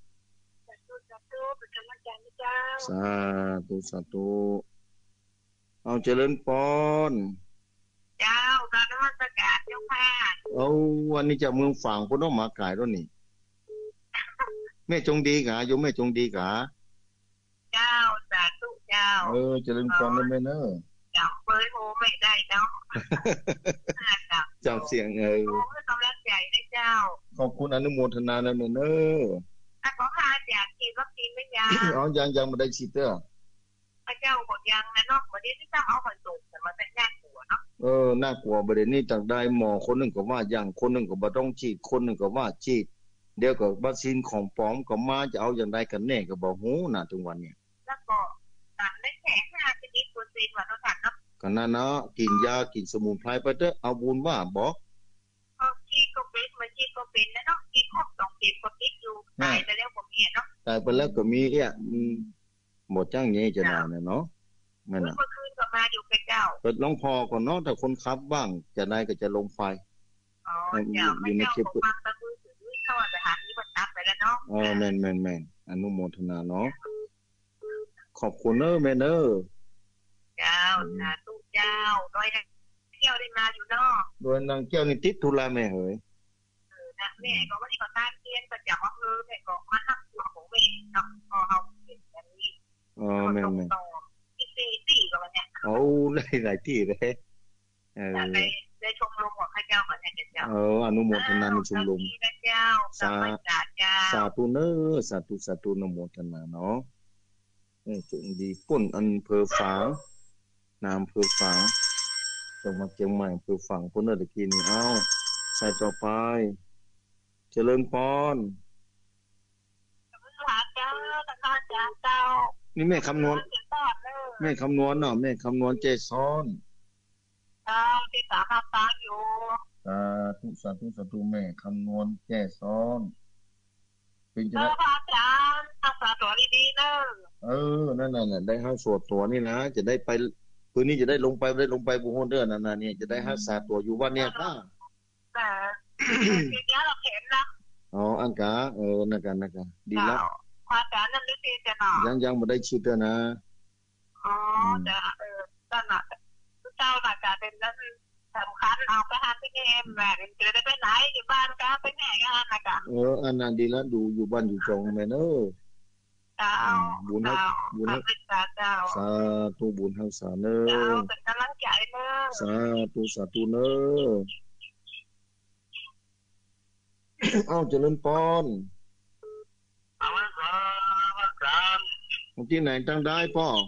S2: เป็นกำลังใจนะเจ้า
S1: สาธุเอาเจริญพร
S2: เจ้าตอนนั้นประกาศเจ้าค่ะ
S1: วันนี้จะเมืองฝั่งพุ่นต้องมาขายแล้วนี่แม่จงดีกะโยมแม่จงดีกะ
S2: เจ้าสาธุเจ้า
S1: เจริญพรนะแม่เนอะ
S2: จำเบอร์โทรไม่ได้เนาะ
S1: จำเสียง
S2: โอ้กำลังใจนะเจ้า
S1: ขอบคุณอนุโมทนานะแม่เนอะ
S2: ขอพาอยากฉีดวัคซีนไม่
S1: ยังไม่ได้ฉีดเด้อ
S2: พระเจ้าหมดยังนะเนาะวันนี้ที่ต้องเอาคอนโดแต่มันเป็นน่ากลัวเนาะ
S1: น่ากลัวประเด็นนี้จากได้หมอคนหนึ่งก็ว่าอย่างคนหนึ่งก็บ่ต้องฉีดคนหนึ่งก็ว่าฉีดเดี๋ยวก็วัคซีนของปลอมก็มาจะเอาอย่างไรกันแน่ก็บ่ฮู้นะถึงวันนี้
S2: แล้วก็ตันได้แค่5ชนิดโปรตีนว่าเท่านั้นเนาะ
S1: กันนั่นเนาะกินยากินสมุนไพรไปเด้อเอาบุญว่าบ่
S2: ฉีดก็เป็นมาฉีดก็เป็นแล้วเนาะกินครบ2 เข็มก็ติดอยู่ตายไปแล้วก็มีเนาะ
S1: ตายไปแล้วก็มีหมดจ้างนี้จะได้เนาะนั่นน่ะ
S2: เมื่อคืนก็มาอยู่กับเจ้า
S1: เปิดลองพอก่อนเนาะถ้าคนขับบ้างจะได้ก็จะลงไฟ
S2: อยู่ในคลิปฟังตะมือถือเข้าสถานีบัตรตัดไปแล้วเนาะ
S1: แม่นอนุโมทนาเนาะขอบคุณแม่เด้อ
S2: เจ้าสาธุเจ้าโดยเที่ยวได้มาอยู่เนาะ
S1: โดยนางแก้วนี่ติดธุระแม่เฮ้ย
S2: นะแม่ก็ว่าที่ประธานเรียนประจำแม่ก็มาทักตัวของแม่เนาะพอเฮาเป็นแบบนี้
S1: แม่
S2: ที่4ก็ว่าเนี่ย
S1: ได้หลายที่เลย
S2: ได้ชมรมของข้าเจ้าเหมือนกันเจ้า
S1: อนุโมทนาในชมรม
S2: สา
S1: ธุเนอสาธุอนุโมทนาเนาะจงดีก้นอำเภอฝางนามอำเภอฝางจังหวัดเชียงใหม่อำเภอฝางพุ่นตะกี้นี่ใส่ต่อไปเจริญพรนี่แม่คำนวณเนาะแม่คำนวณเจซ้อน
S2: ที่สามตาอยู่
S1: สาธุแม่คำนวณแก้ซ้อนเป็น
S2: จะได้อาจารย์รักษาตัวดีๆนะ
S1: นั่นได้ห้าสวดตัวนี่นะจะได้ไปคืนนี้จะได้ลงไปบุญเดือนนั่นเนี่ยจะได้รักษาตัวอยู่วันเนี่ยค่ะ
S2: แต่ทีนี้เราเห็นนะ
S1: อันกะนั่นกันดีแล้ว
S2: อาจารย์นั่นฤทธิ์จะหนา
S1: ยังไม่ได้ฉีดนะ
S2: จะนั่นน่ะเจ้าน่ะจะเป็นนั่นสำคัญเอาไปหาที่เกมแม่จะได้ไปไหนอยู่บ้านก็ไปไหนกันนะกะ
S1: อันนั้นดีแล้วดูอยู่บ้านอยู่จงแม่เนอะบุญให้สาธุบุญให้สาเนอะ
S2: เป็นกำลังใจเนอะ
S1: สาธุเนอะเจริญพรที่ไหนตั้งได้พ่อ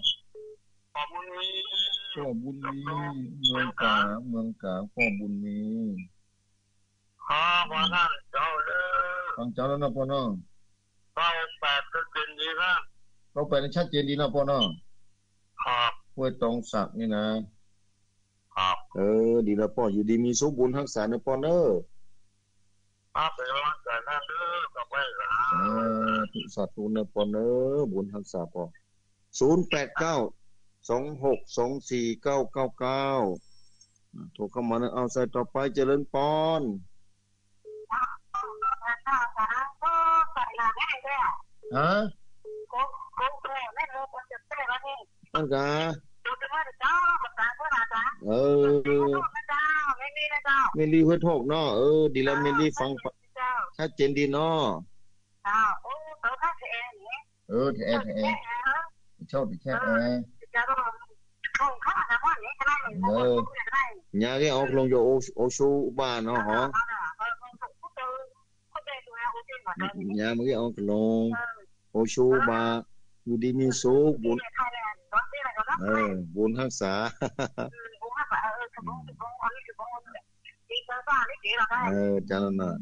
S1: บุญมีเมืองกาพ่อบุญมี
S2: วันนั้นเจ้าเลย
S1: ฟังเจ้าแล้วนะพ่อเนาะ
S2: ก็แปดก็เป็นดีครับ
S1: ก็ไปชัดเจนดีนะพ่อเนาะ
S2: ครับ
S1: ห้วยตองศักดิ์นี่นะครับดีแล้วพ่ออยู่ดีมีสุขบุญรักษานะพ่อเนอะ
S2: เป็นรักษาหน้าเด้อกับไว้หลา
S1: ทุกสัตว์ทุกนะพ่อเนอะบุญรักษาพ่อ0892624999โทรเข้ามานะเอาใส่ต่อไปเจริญปอนฮะตั้งกาเมลี่หัวโถกเนาะดีแล้วเมลี่ฟังชัดเจนดีเนาะแท้ชอบแค่nhà cái ốc lông vô ô su ba nó hả nhà mấy cái ốc lông ô su baอยู่ดีมีสุขบุญบุญรักษาจังน่ะ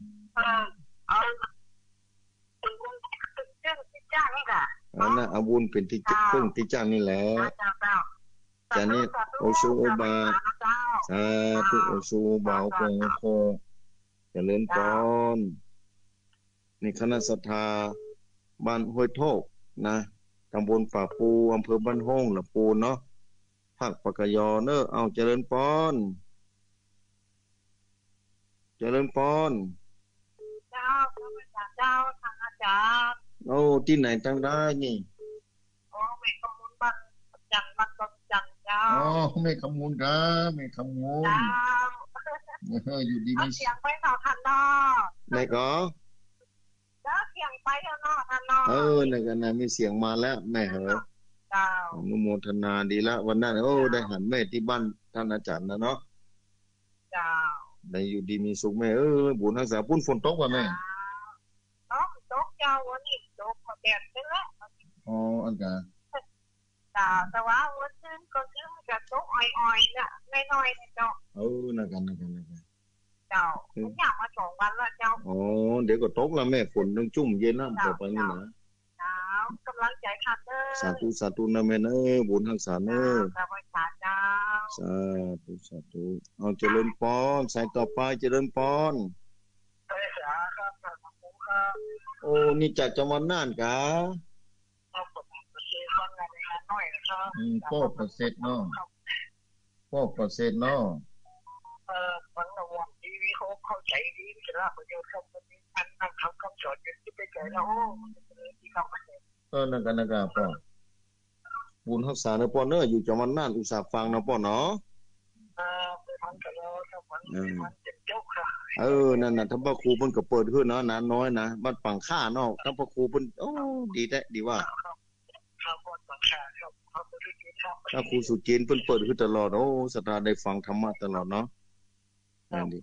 S1: น่ะเอาบุญเป็นที่พึ่งที่จ้างนี่แหละจานี่โอชูโอบาสาธุโอชูบาโอคงโคเจริญพรนี่คณะศรัทธาบ้านห้วยโทกนะตำบลป่าปูอำเภอบ้านห้องละปูเนาะภาคปากยอเนอะเอาเจริญพรเจริญพร
S2: เจ้าทางอาจารย์
S1: โอ้ที่ไหนตั้งได้นี่
S2: ไม่ขมูลบ้านจังมันก็จังเจ้า
S1: ไม่ขมูลกันไม่ขมูลอยู่ดีมี
S2: เสียงไปต่อทันนอ
S1: ไหนก็
S2: เสียงไปแล้วเนาะทันน
S1: อนั่นกันนะมีเสียงมาแล้วแม่เหรอ
S2: เจ้า
S1: อนุโมทนาดีละวันนั้นได้หันแม่ที่บ้านท่านอาจารย์นะเนาะ
S2: เจ้า
S1: ได้อยู่ดีมีสุขแม่บุญรักษาปุ้นฝนตกว่ะแม่
S2: ตกเจ้าวันนี้ตกแดดไปแล้ว
S1: อันกะ
S2: แต่ว่าวันนึงก็คือมันจะตกอ่อยๆน่ะน้อยๆเนี่ยเจ้า
S1: นั่นกัน
S2: เจ้าผมอยากมา2 วันแล้วเจ้า
S1: เดี๋ยวก็ตกแล้วแม่ฝนต้องจุ่มเย็นแล้วต่อไปนี่นะ
S2: กำลังใจคันเด้
S1: อสาธุนะแม่เนอะบุญรักษาเนอะ
S2: ส
S1: าธุเอาเจริญพรใส่ต่อไปเจริญพรนี่จากจังหวัดน่านกะพ่อประเสริฐเนาะ
S2: มันระวังทีวีเขาเข้าใจดีจะรับประโยชน์เขาเป็นอันนั่งคำสอนอยู่ที่ไปเจอแล้วมันจะเป็นที่เขา
S1: นั่นกันพ่อบุญรักษาเนอะพ่อเนอะอยู่จังหวัดน่านอุตส่าห์ฟังนะพ่อเนาะ
S2: ไปทำกับเราถ้ามันเป็นเจ้าค่ะ
S1: นั่นน่ะท่านพระครูเพิ่นก็เปิดขึ้นเนาะนานน้อยนะบ้านปังค่าเนาะท่านพระครูเพิ่นดีแท้ดีว่าถ้าครูสุจินเพิ่นเปิดขึ้นตลอดศรัทธาได้ฟังธรรมะตลอดเนาะนั่นดิ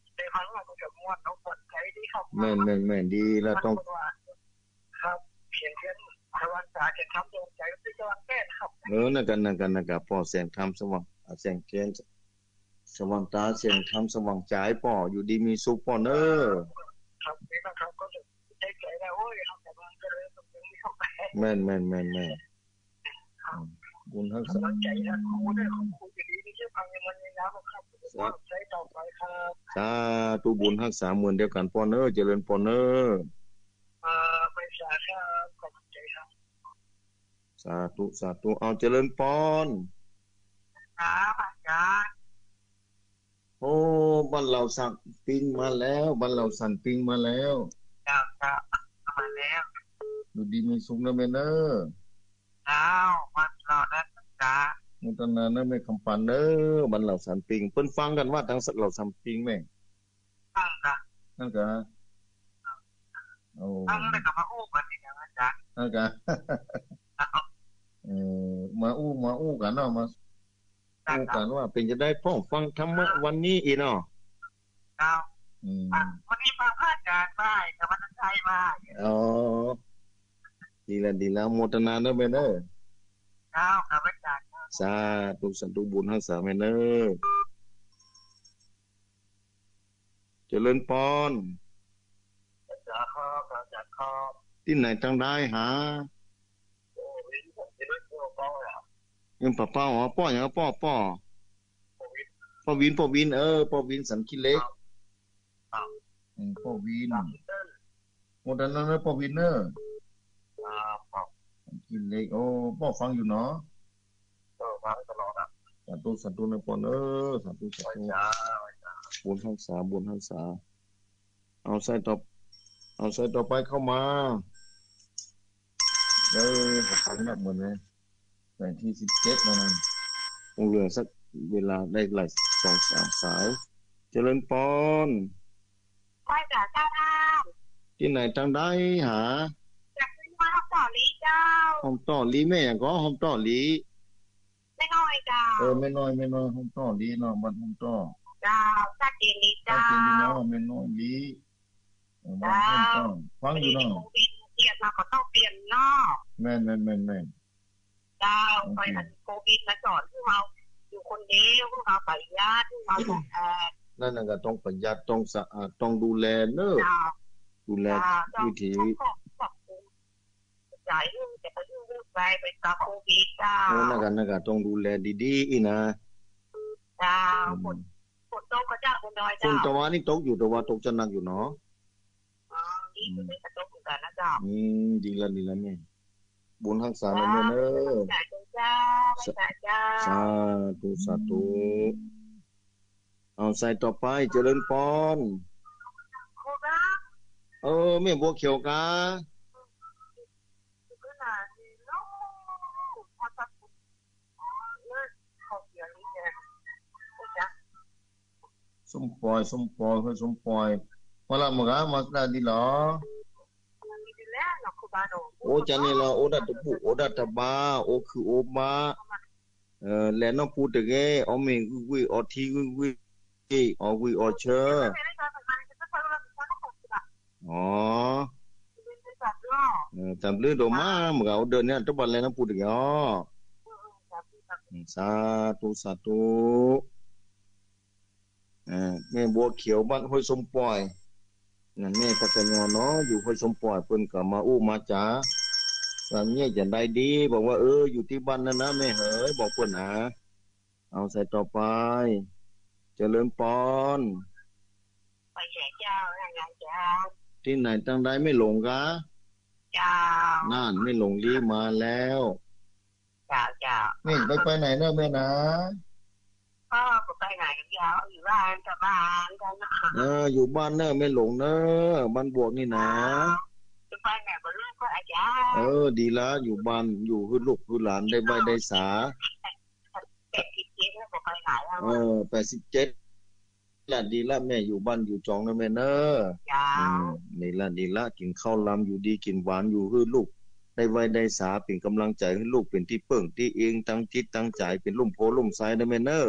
S1: แม่นดีแล้วต้อง
S2: ครับเขียนสว่างตาเขียนทำดวงใจที่สว่างแก้ครับ
S1: นั่นกันพ่อแสงธรรมสว่างแสงเทียนสว่างตาแสงธรรมสว่างใจพ่ออยู่ดีมีสุขพ่อเนอะ
S2: ครับนี่นะครับก็จะใจแล้วครับแต่ว่าก็เลยต้องมีเข้าไป
S1: แม่นบุญรักษา
S2: ใจนะครูได้ของครูจะดีไม่ใช่พังยังมันยังนะครับใช้ต่อไปครับ
S1: สาธุบุญรักษาเหมือนเดียวกันพ่อเนอะเจริญพ่อเนอะ
S2: ไปสาธุขอบใจครับ
S1: สาธุเอาเจริญพร
S2: ครับอาจารย์
S1: บ้านเราสั่งปิ้งมาแล้วบ้านเราสั่นปิ้งมาแล้ว
S2: จ้ามาแล้ว
S1: ดูดีมีสุขนะแม่เนอะ
S2: มันเราได้จ้า
S1: มุตนานะแม่คำปันเนอะบ้านเราสั่นปิ้งเพิ่นฟังกันว่าทางเราสั่นปิ้งแม่นั่นกะ
S2: ตั้งแต่กับมาอู้กันนี่นะอาจารย์
S1: นั่นกะมาอู้กันเนาะมาอู้กันว่าเป็นจะได้พ่อฟังธรรมะวันนี้อีเนาะ
S2: วันนี้มาอาจารย์ได้แต่วันนั้นใช่มา
S1: ดีแล้วโมทนาเนอะแม่เนอะ
S2: ครับอาจารย์
S1: สาธุบุญรักษาแม่เนอะเจริญพร
S2: จะคอจะคอ
S1: ที่ไหนทางได้หายังป้าเป้าอ๋อป้ออย่างป้อป้อวินป้อวินสันขี้เล็กป้อวินโอ้ดันนั้นป้อวินเนอร์สันขี้เล็กโอ้ป้อฟังอยู่เนาะ
S2: ฟังตลอดอ่ะ
S1: สันตุในป้อสันตุบุญทักษาเอาใส่ต่อไปเข้ามาผมนับหมดเลยแต่ที่17แล้วนั่นคงเหลือสักเวลาได้หลาย2-3 สายเจริญพร
S2: ไหว้กับเจ้าท่าน
S1: ที่ไหนทางได้หา
S2: จากที่มาห้องต่อลีเจ้า
S1: ห้องต่อลีแม่ก็ห้องต่อลี
S2: ไม่น้อยเจ้า
S1: ไม่น้อยห้องต่อลีเนาะบ้านห้องต่อ
S2: เจ้าชัดเจนลีเจ้า
S1: ชัดเจนลีเนาะไม่น้อยลีบ้านห้องต่อฟังอยู่เนาะ
S2: เปลี่ยนมาก็ต้องเปลี่ยนเนาะ
S1: แม่น
S2: เจ้าไปอันโควิดมาสอนพวกเราอยู่คนเดียวพวกเราประหยัดพวกเราต้อง
S1: นั่นน่ะก็ต้องประหยัดต้องสะอาดต้องดูแลเนอะดูแลวิถี
S2: ใจเรื่องจะไปเรื่องไปกับโควิดเจ้า
S1: นั่นก็ต้องดูแลดีๆอีนะ
S2: เจ้าฝนตกก็เจ้าฝนดอยเจ้า
S1: ฝนตะวันนี่ตกอยู่แต่ว่าตกจะหนักอยู่เนาะ
S2: ดีไม่ตกกันนะเจ้า
S1: ดีละแม่บุญทักษาแม่เนอะสาธุเอาใส่ต่อไปเจริญพรแม่บัวเขียวกาสมปอยพอละมึงอ่ะมาได้ดีหรอโอจานี่ละโอดัตบุโอดัตบาโอคือโอบาแลนอพูดเกอเมกุยอทีกุยอกุยอเชออ๋อจำเรื่องโดมามึงเอาเดินเนี่ยทุกวันเลยนะพูดเกอ๋อสาธุแม่บัวเขียวบ้านห้วยสมปอยนั่นแม่ปัจญาเนาะอยู่ห้วยสมปอยเพิ่นก็มาอู้มาจ๋าว่าเนี่ยจะได้ดีบอกว่าอยู่ที่บ้านนั่นนะแม่เอ๋ยบอกเพิ่นหาเอาใส่ต่อไปเจริญพร
S2: ไปแช่เจ้าเจ้า
S1: ที่ไหนตั้งใดไม่หลงกะ
S2: เจ้า
S1: นั่นไม่หลงรีมาแล้ว
S2: เจ้า
S1: แม่ไปไหนเนอะแม่นะ
S2: ก็ไปไหนกันยาวอยู่บ้านกับบ้านกัน
S1: อยู่บ้านเนอะไม่หลงเนอะบ้านบวกนี่นะ
S2: จะไปไหนบ่รู้ก็อาจารย์
S1: ดีละอยู่บ้านอยู่คือลูกคือหลานได้ใบได้สา
S2: 87แล้วบ่ไปไหน
S1: 87ละดีละแม่อยู่บ้านอยู่จองนะแม่เนอะนี่ละดีละกินข้าวลำอยู่ดีกินหวานอยู่คือลูกได้ไว้ได้สาเป็นกำลังใจให้ลูกเป็นที่เปิ้งที่เองตั้งจิตตั้งใจเป็นลุ่มโพลุ่มไซนะแม่เนอะ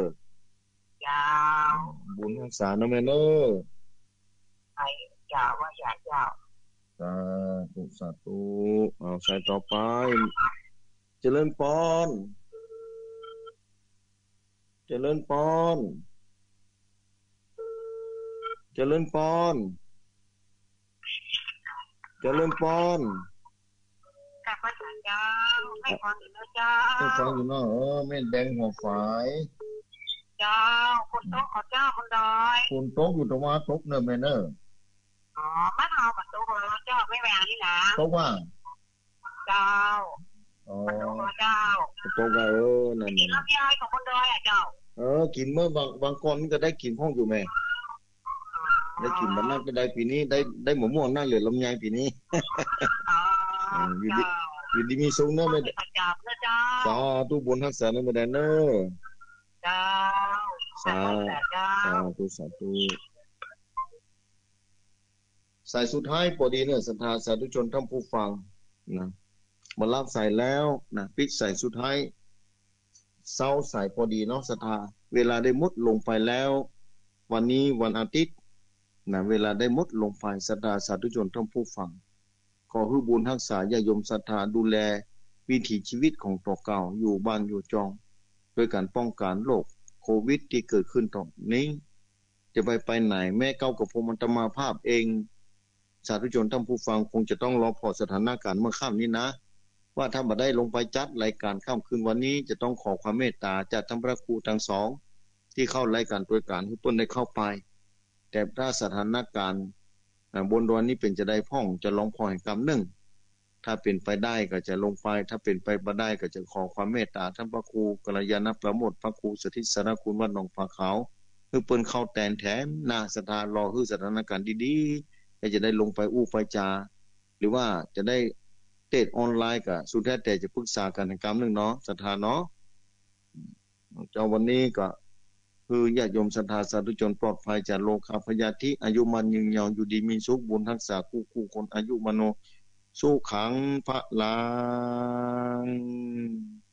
S1: บุญรักษานะแม่เนอะ
S2: ไอ้เจ้าว่าอย่าเจ้า
S1: สาธุเอาใส่ต่อไปเจริญพรกลับไป
S2: เจ้าให้ฟังอยู่นะเจ้า
S1: ให้ฟังอยู่เนาะแม่แดงหัวฝาย
S2: เจ้าคนโต๊ะขอเจ้าคนดอย
S1: คนโต๊ะอยู่ตรงว่าโต๊ะเนอะแม่เนอะ
S2: บ้านเราโต๊ะเราเจ้าไม่แหวงนี่นะ
S1: โต๊ะว่า
S2: เจ้าโต๊ะเจ้า
S1: โต๊ะว่านั่น
S2: กินลำไยของคนดอยเจ้า
S1: กินเมื่อบางก่อนก็ได้กินห้องอยู่แม่ได้กินมันนั่นก็ได้ปีนี้ได้หมูม่วงนั่นเหลือลำไยปีนี้อยู่ดีมีทรงเนอะไม่ได้สาธุบุญทักษะเนอะไม่ได้เนอะสาธุสายสุดท้ายพอดีเนี่ยศรัทธาสาธุชนท่านผู้ฟังนะมารับสายแล้วนะปิดสายสุดท้ายเศร้าสายพอดีเนาะศรัทธาเวลาได้มุดลงไปแล้ววันนี้วันอาทิตย์นะเวลาได้มุดลงไปศรัทธาสาธุชนท่านผู้ฟังขอให้บุญรักษาญาโยมศรัทธาดูแลวิถีชีวิตของตัวเก่าอยู่บ้านอยู่จองด้วยการป้องกันโรคโควิดที่เกิดขึ้นตอนนี้จะไปไหนแม่เก้ากับผมอัตมาภาพเองสาธุชนท่านผู้ฟังคงจะต้องรอพอสถานการณ์เมื่อค่ำนี้นะว่าถ้าบ่ได้ลงไปจัดรายการค่ำคืนวันนี้จะต้องขอความเมตตาจากท่านพระครูทั้งสองที่เข้ารายการตัวการให้เพิ่นได้เข้าไปแต่ถ้าสถานการณ์บนดอยนี้เป็นจะได้พ่องจะลองพอให้กำหนึ่งถ้าเป็นไปได้ก็จะลงไปถ้าเป็นไปบ่ได้ก็จะขอความเมตตาท่านพระครูกัลยาณประโมทพระครูสถิตสารคุณวัดหนองผาขาวคือเปิ้นเข้าแตนแถมหน้าสถานรอคือสถานการณ์ดีๆจะได้ลงไปอู้ไปจาหรือว่าจะได้เทศออนไลน์ก็สุดแท้แต่จะปรึกษากันในกรรมนึงเนาะศรัทธาเนาะเจ้าวันนี้ก็คือญาติโยมศรัทธาสาธุชนปลอดภัยจากโรคพยาธิอายุมันยืนยาวอยู่ดีมีสุขบุญทักษะคู่คนอายุมโนสุขังพระลัง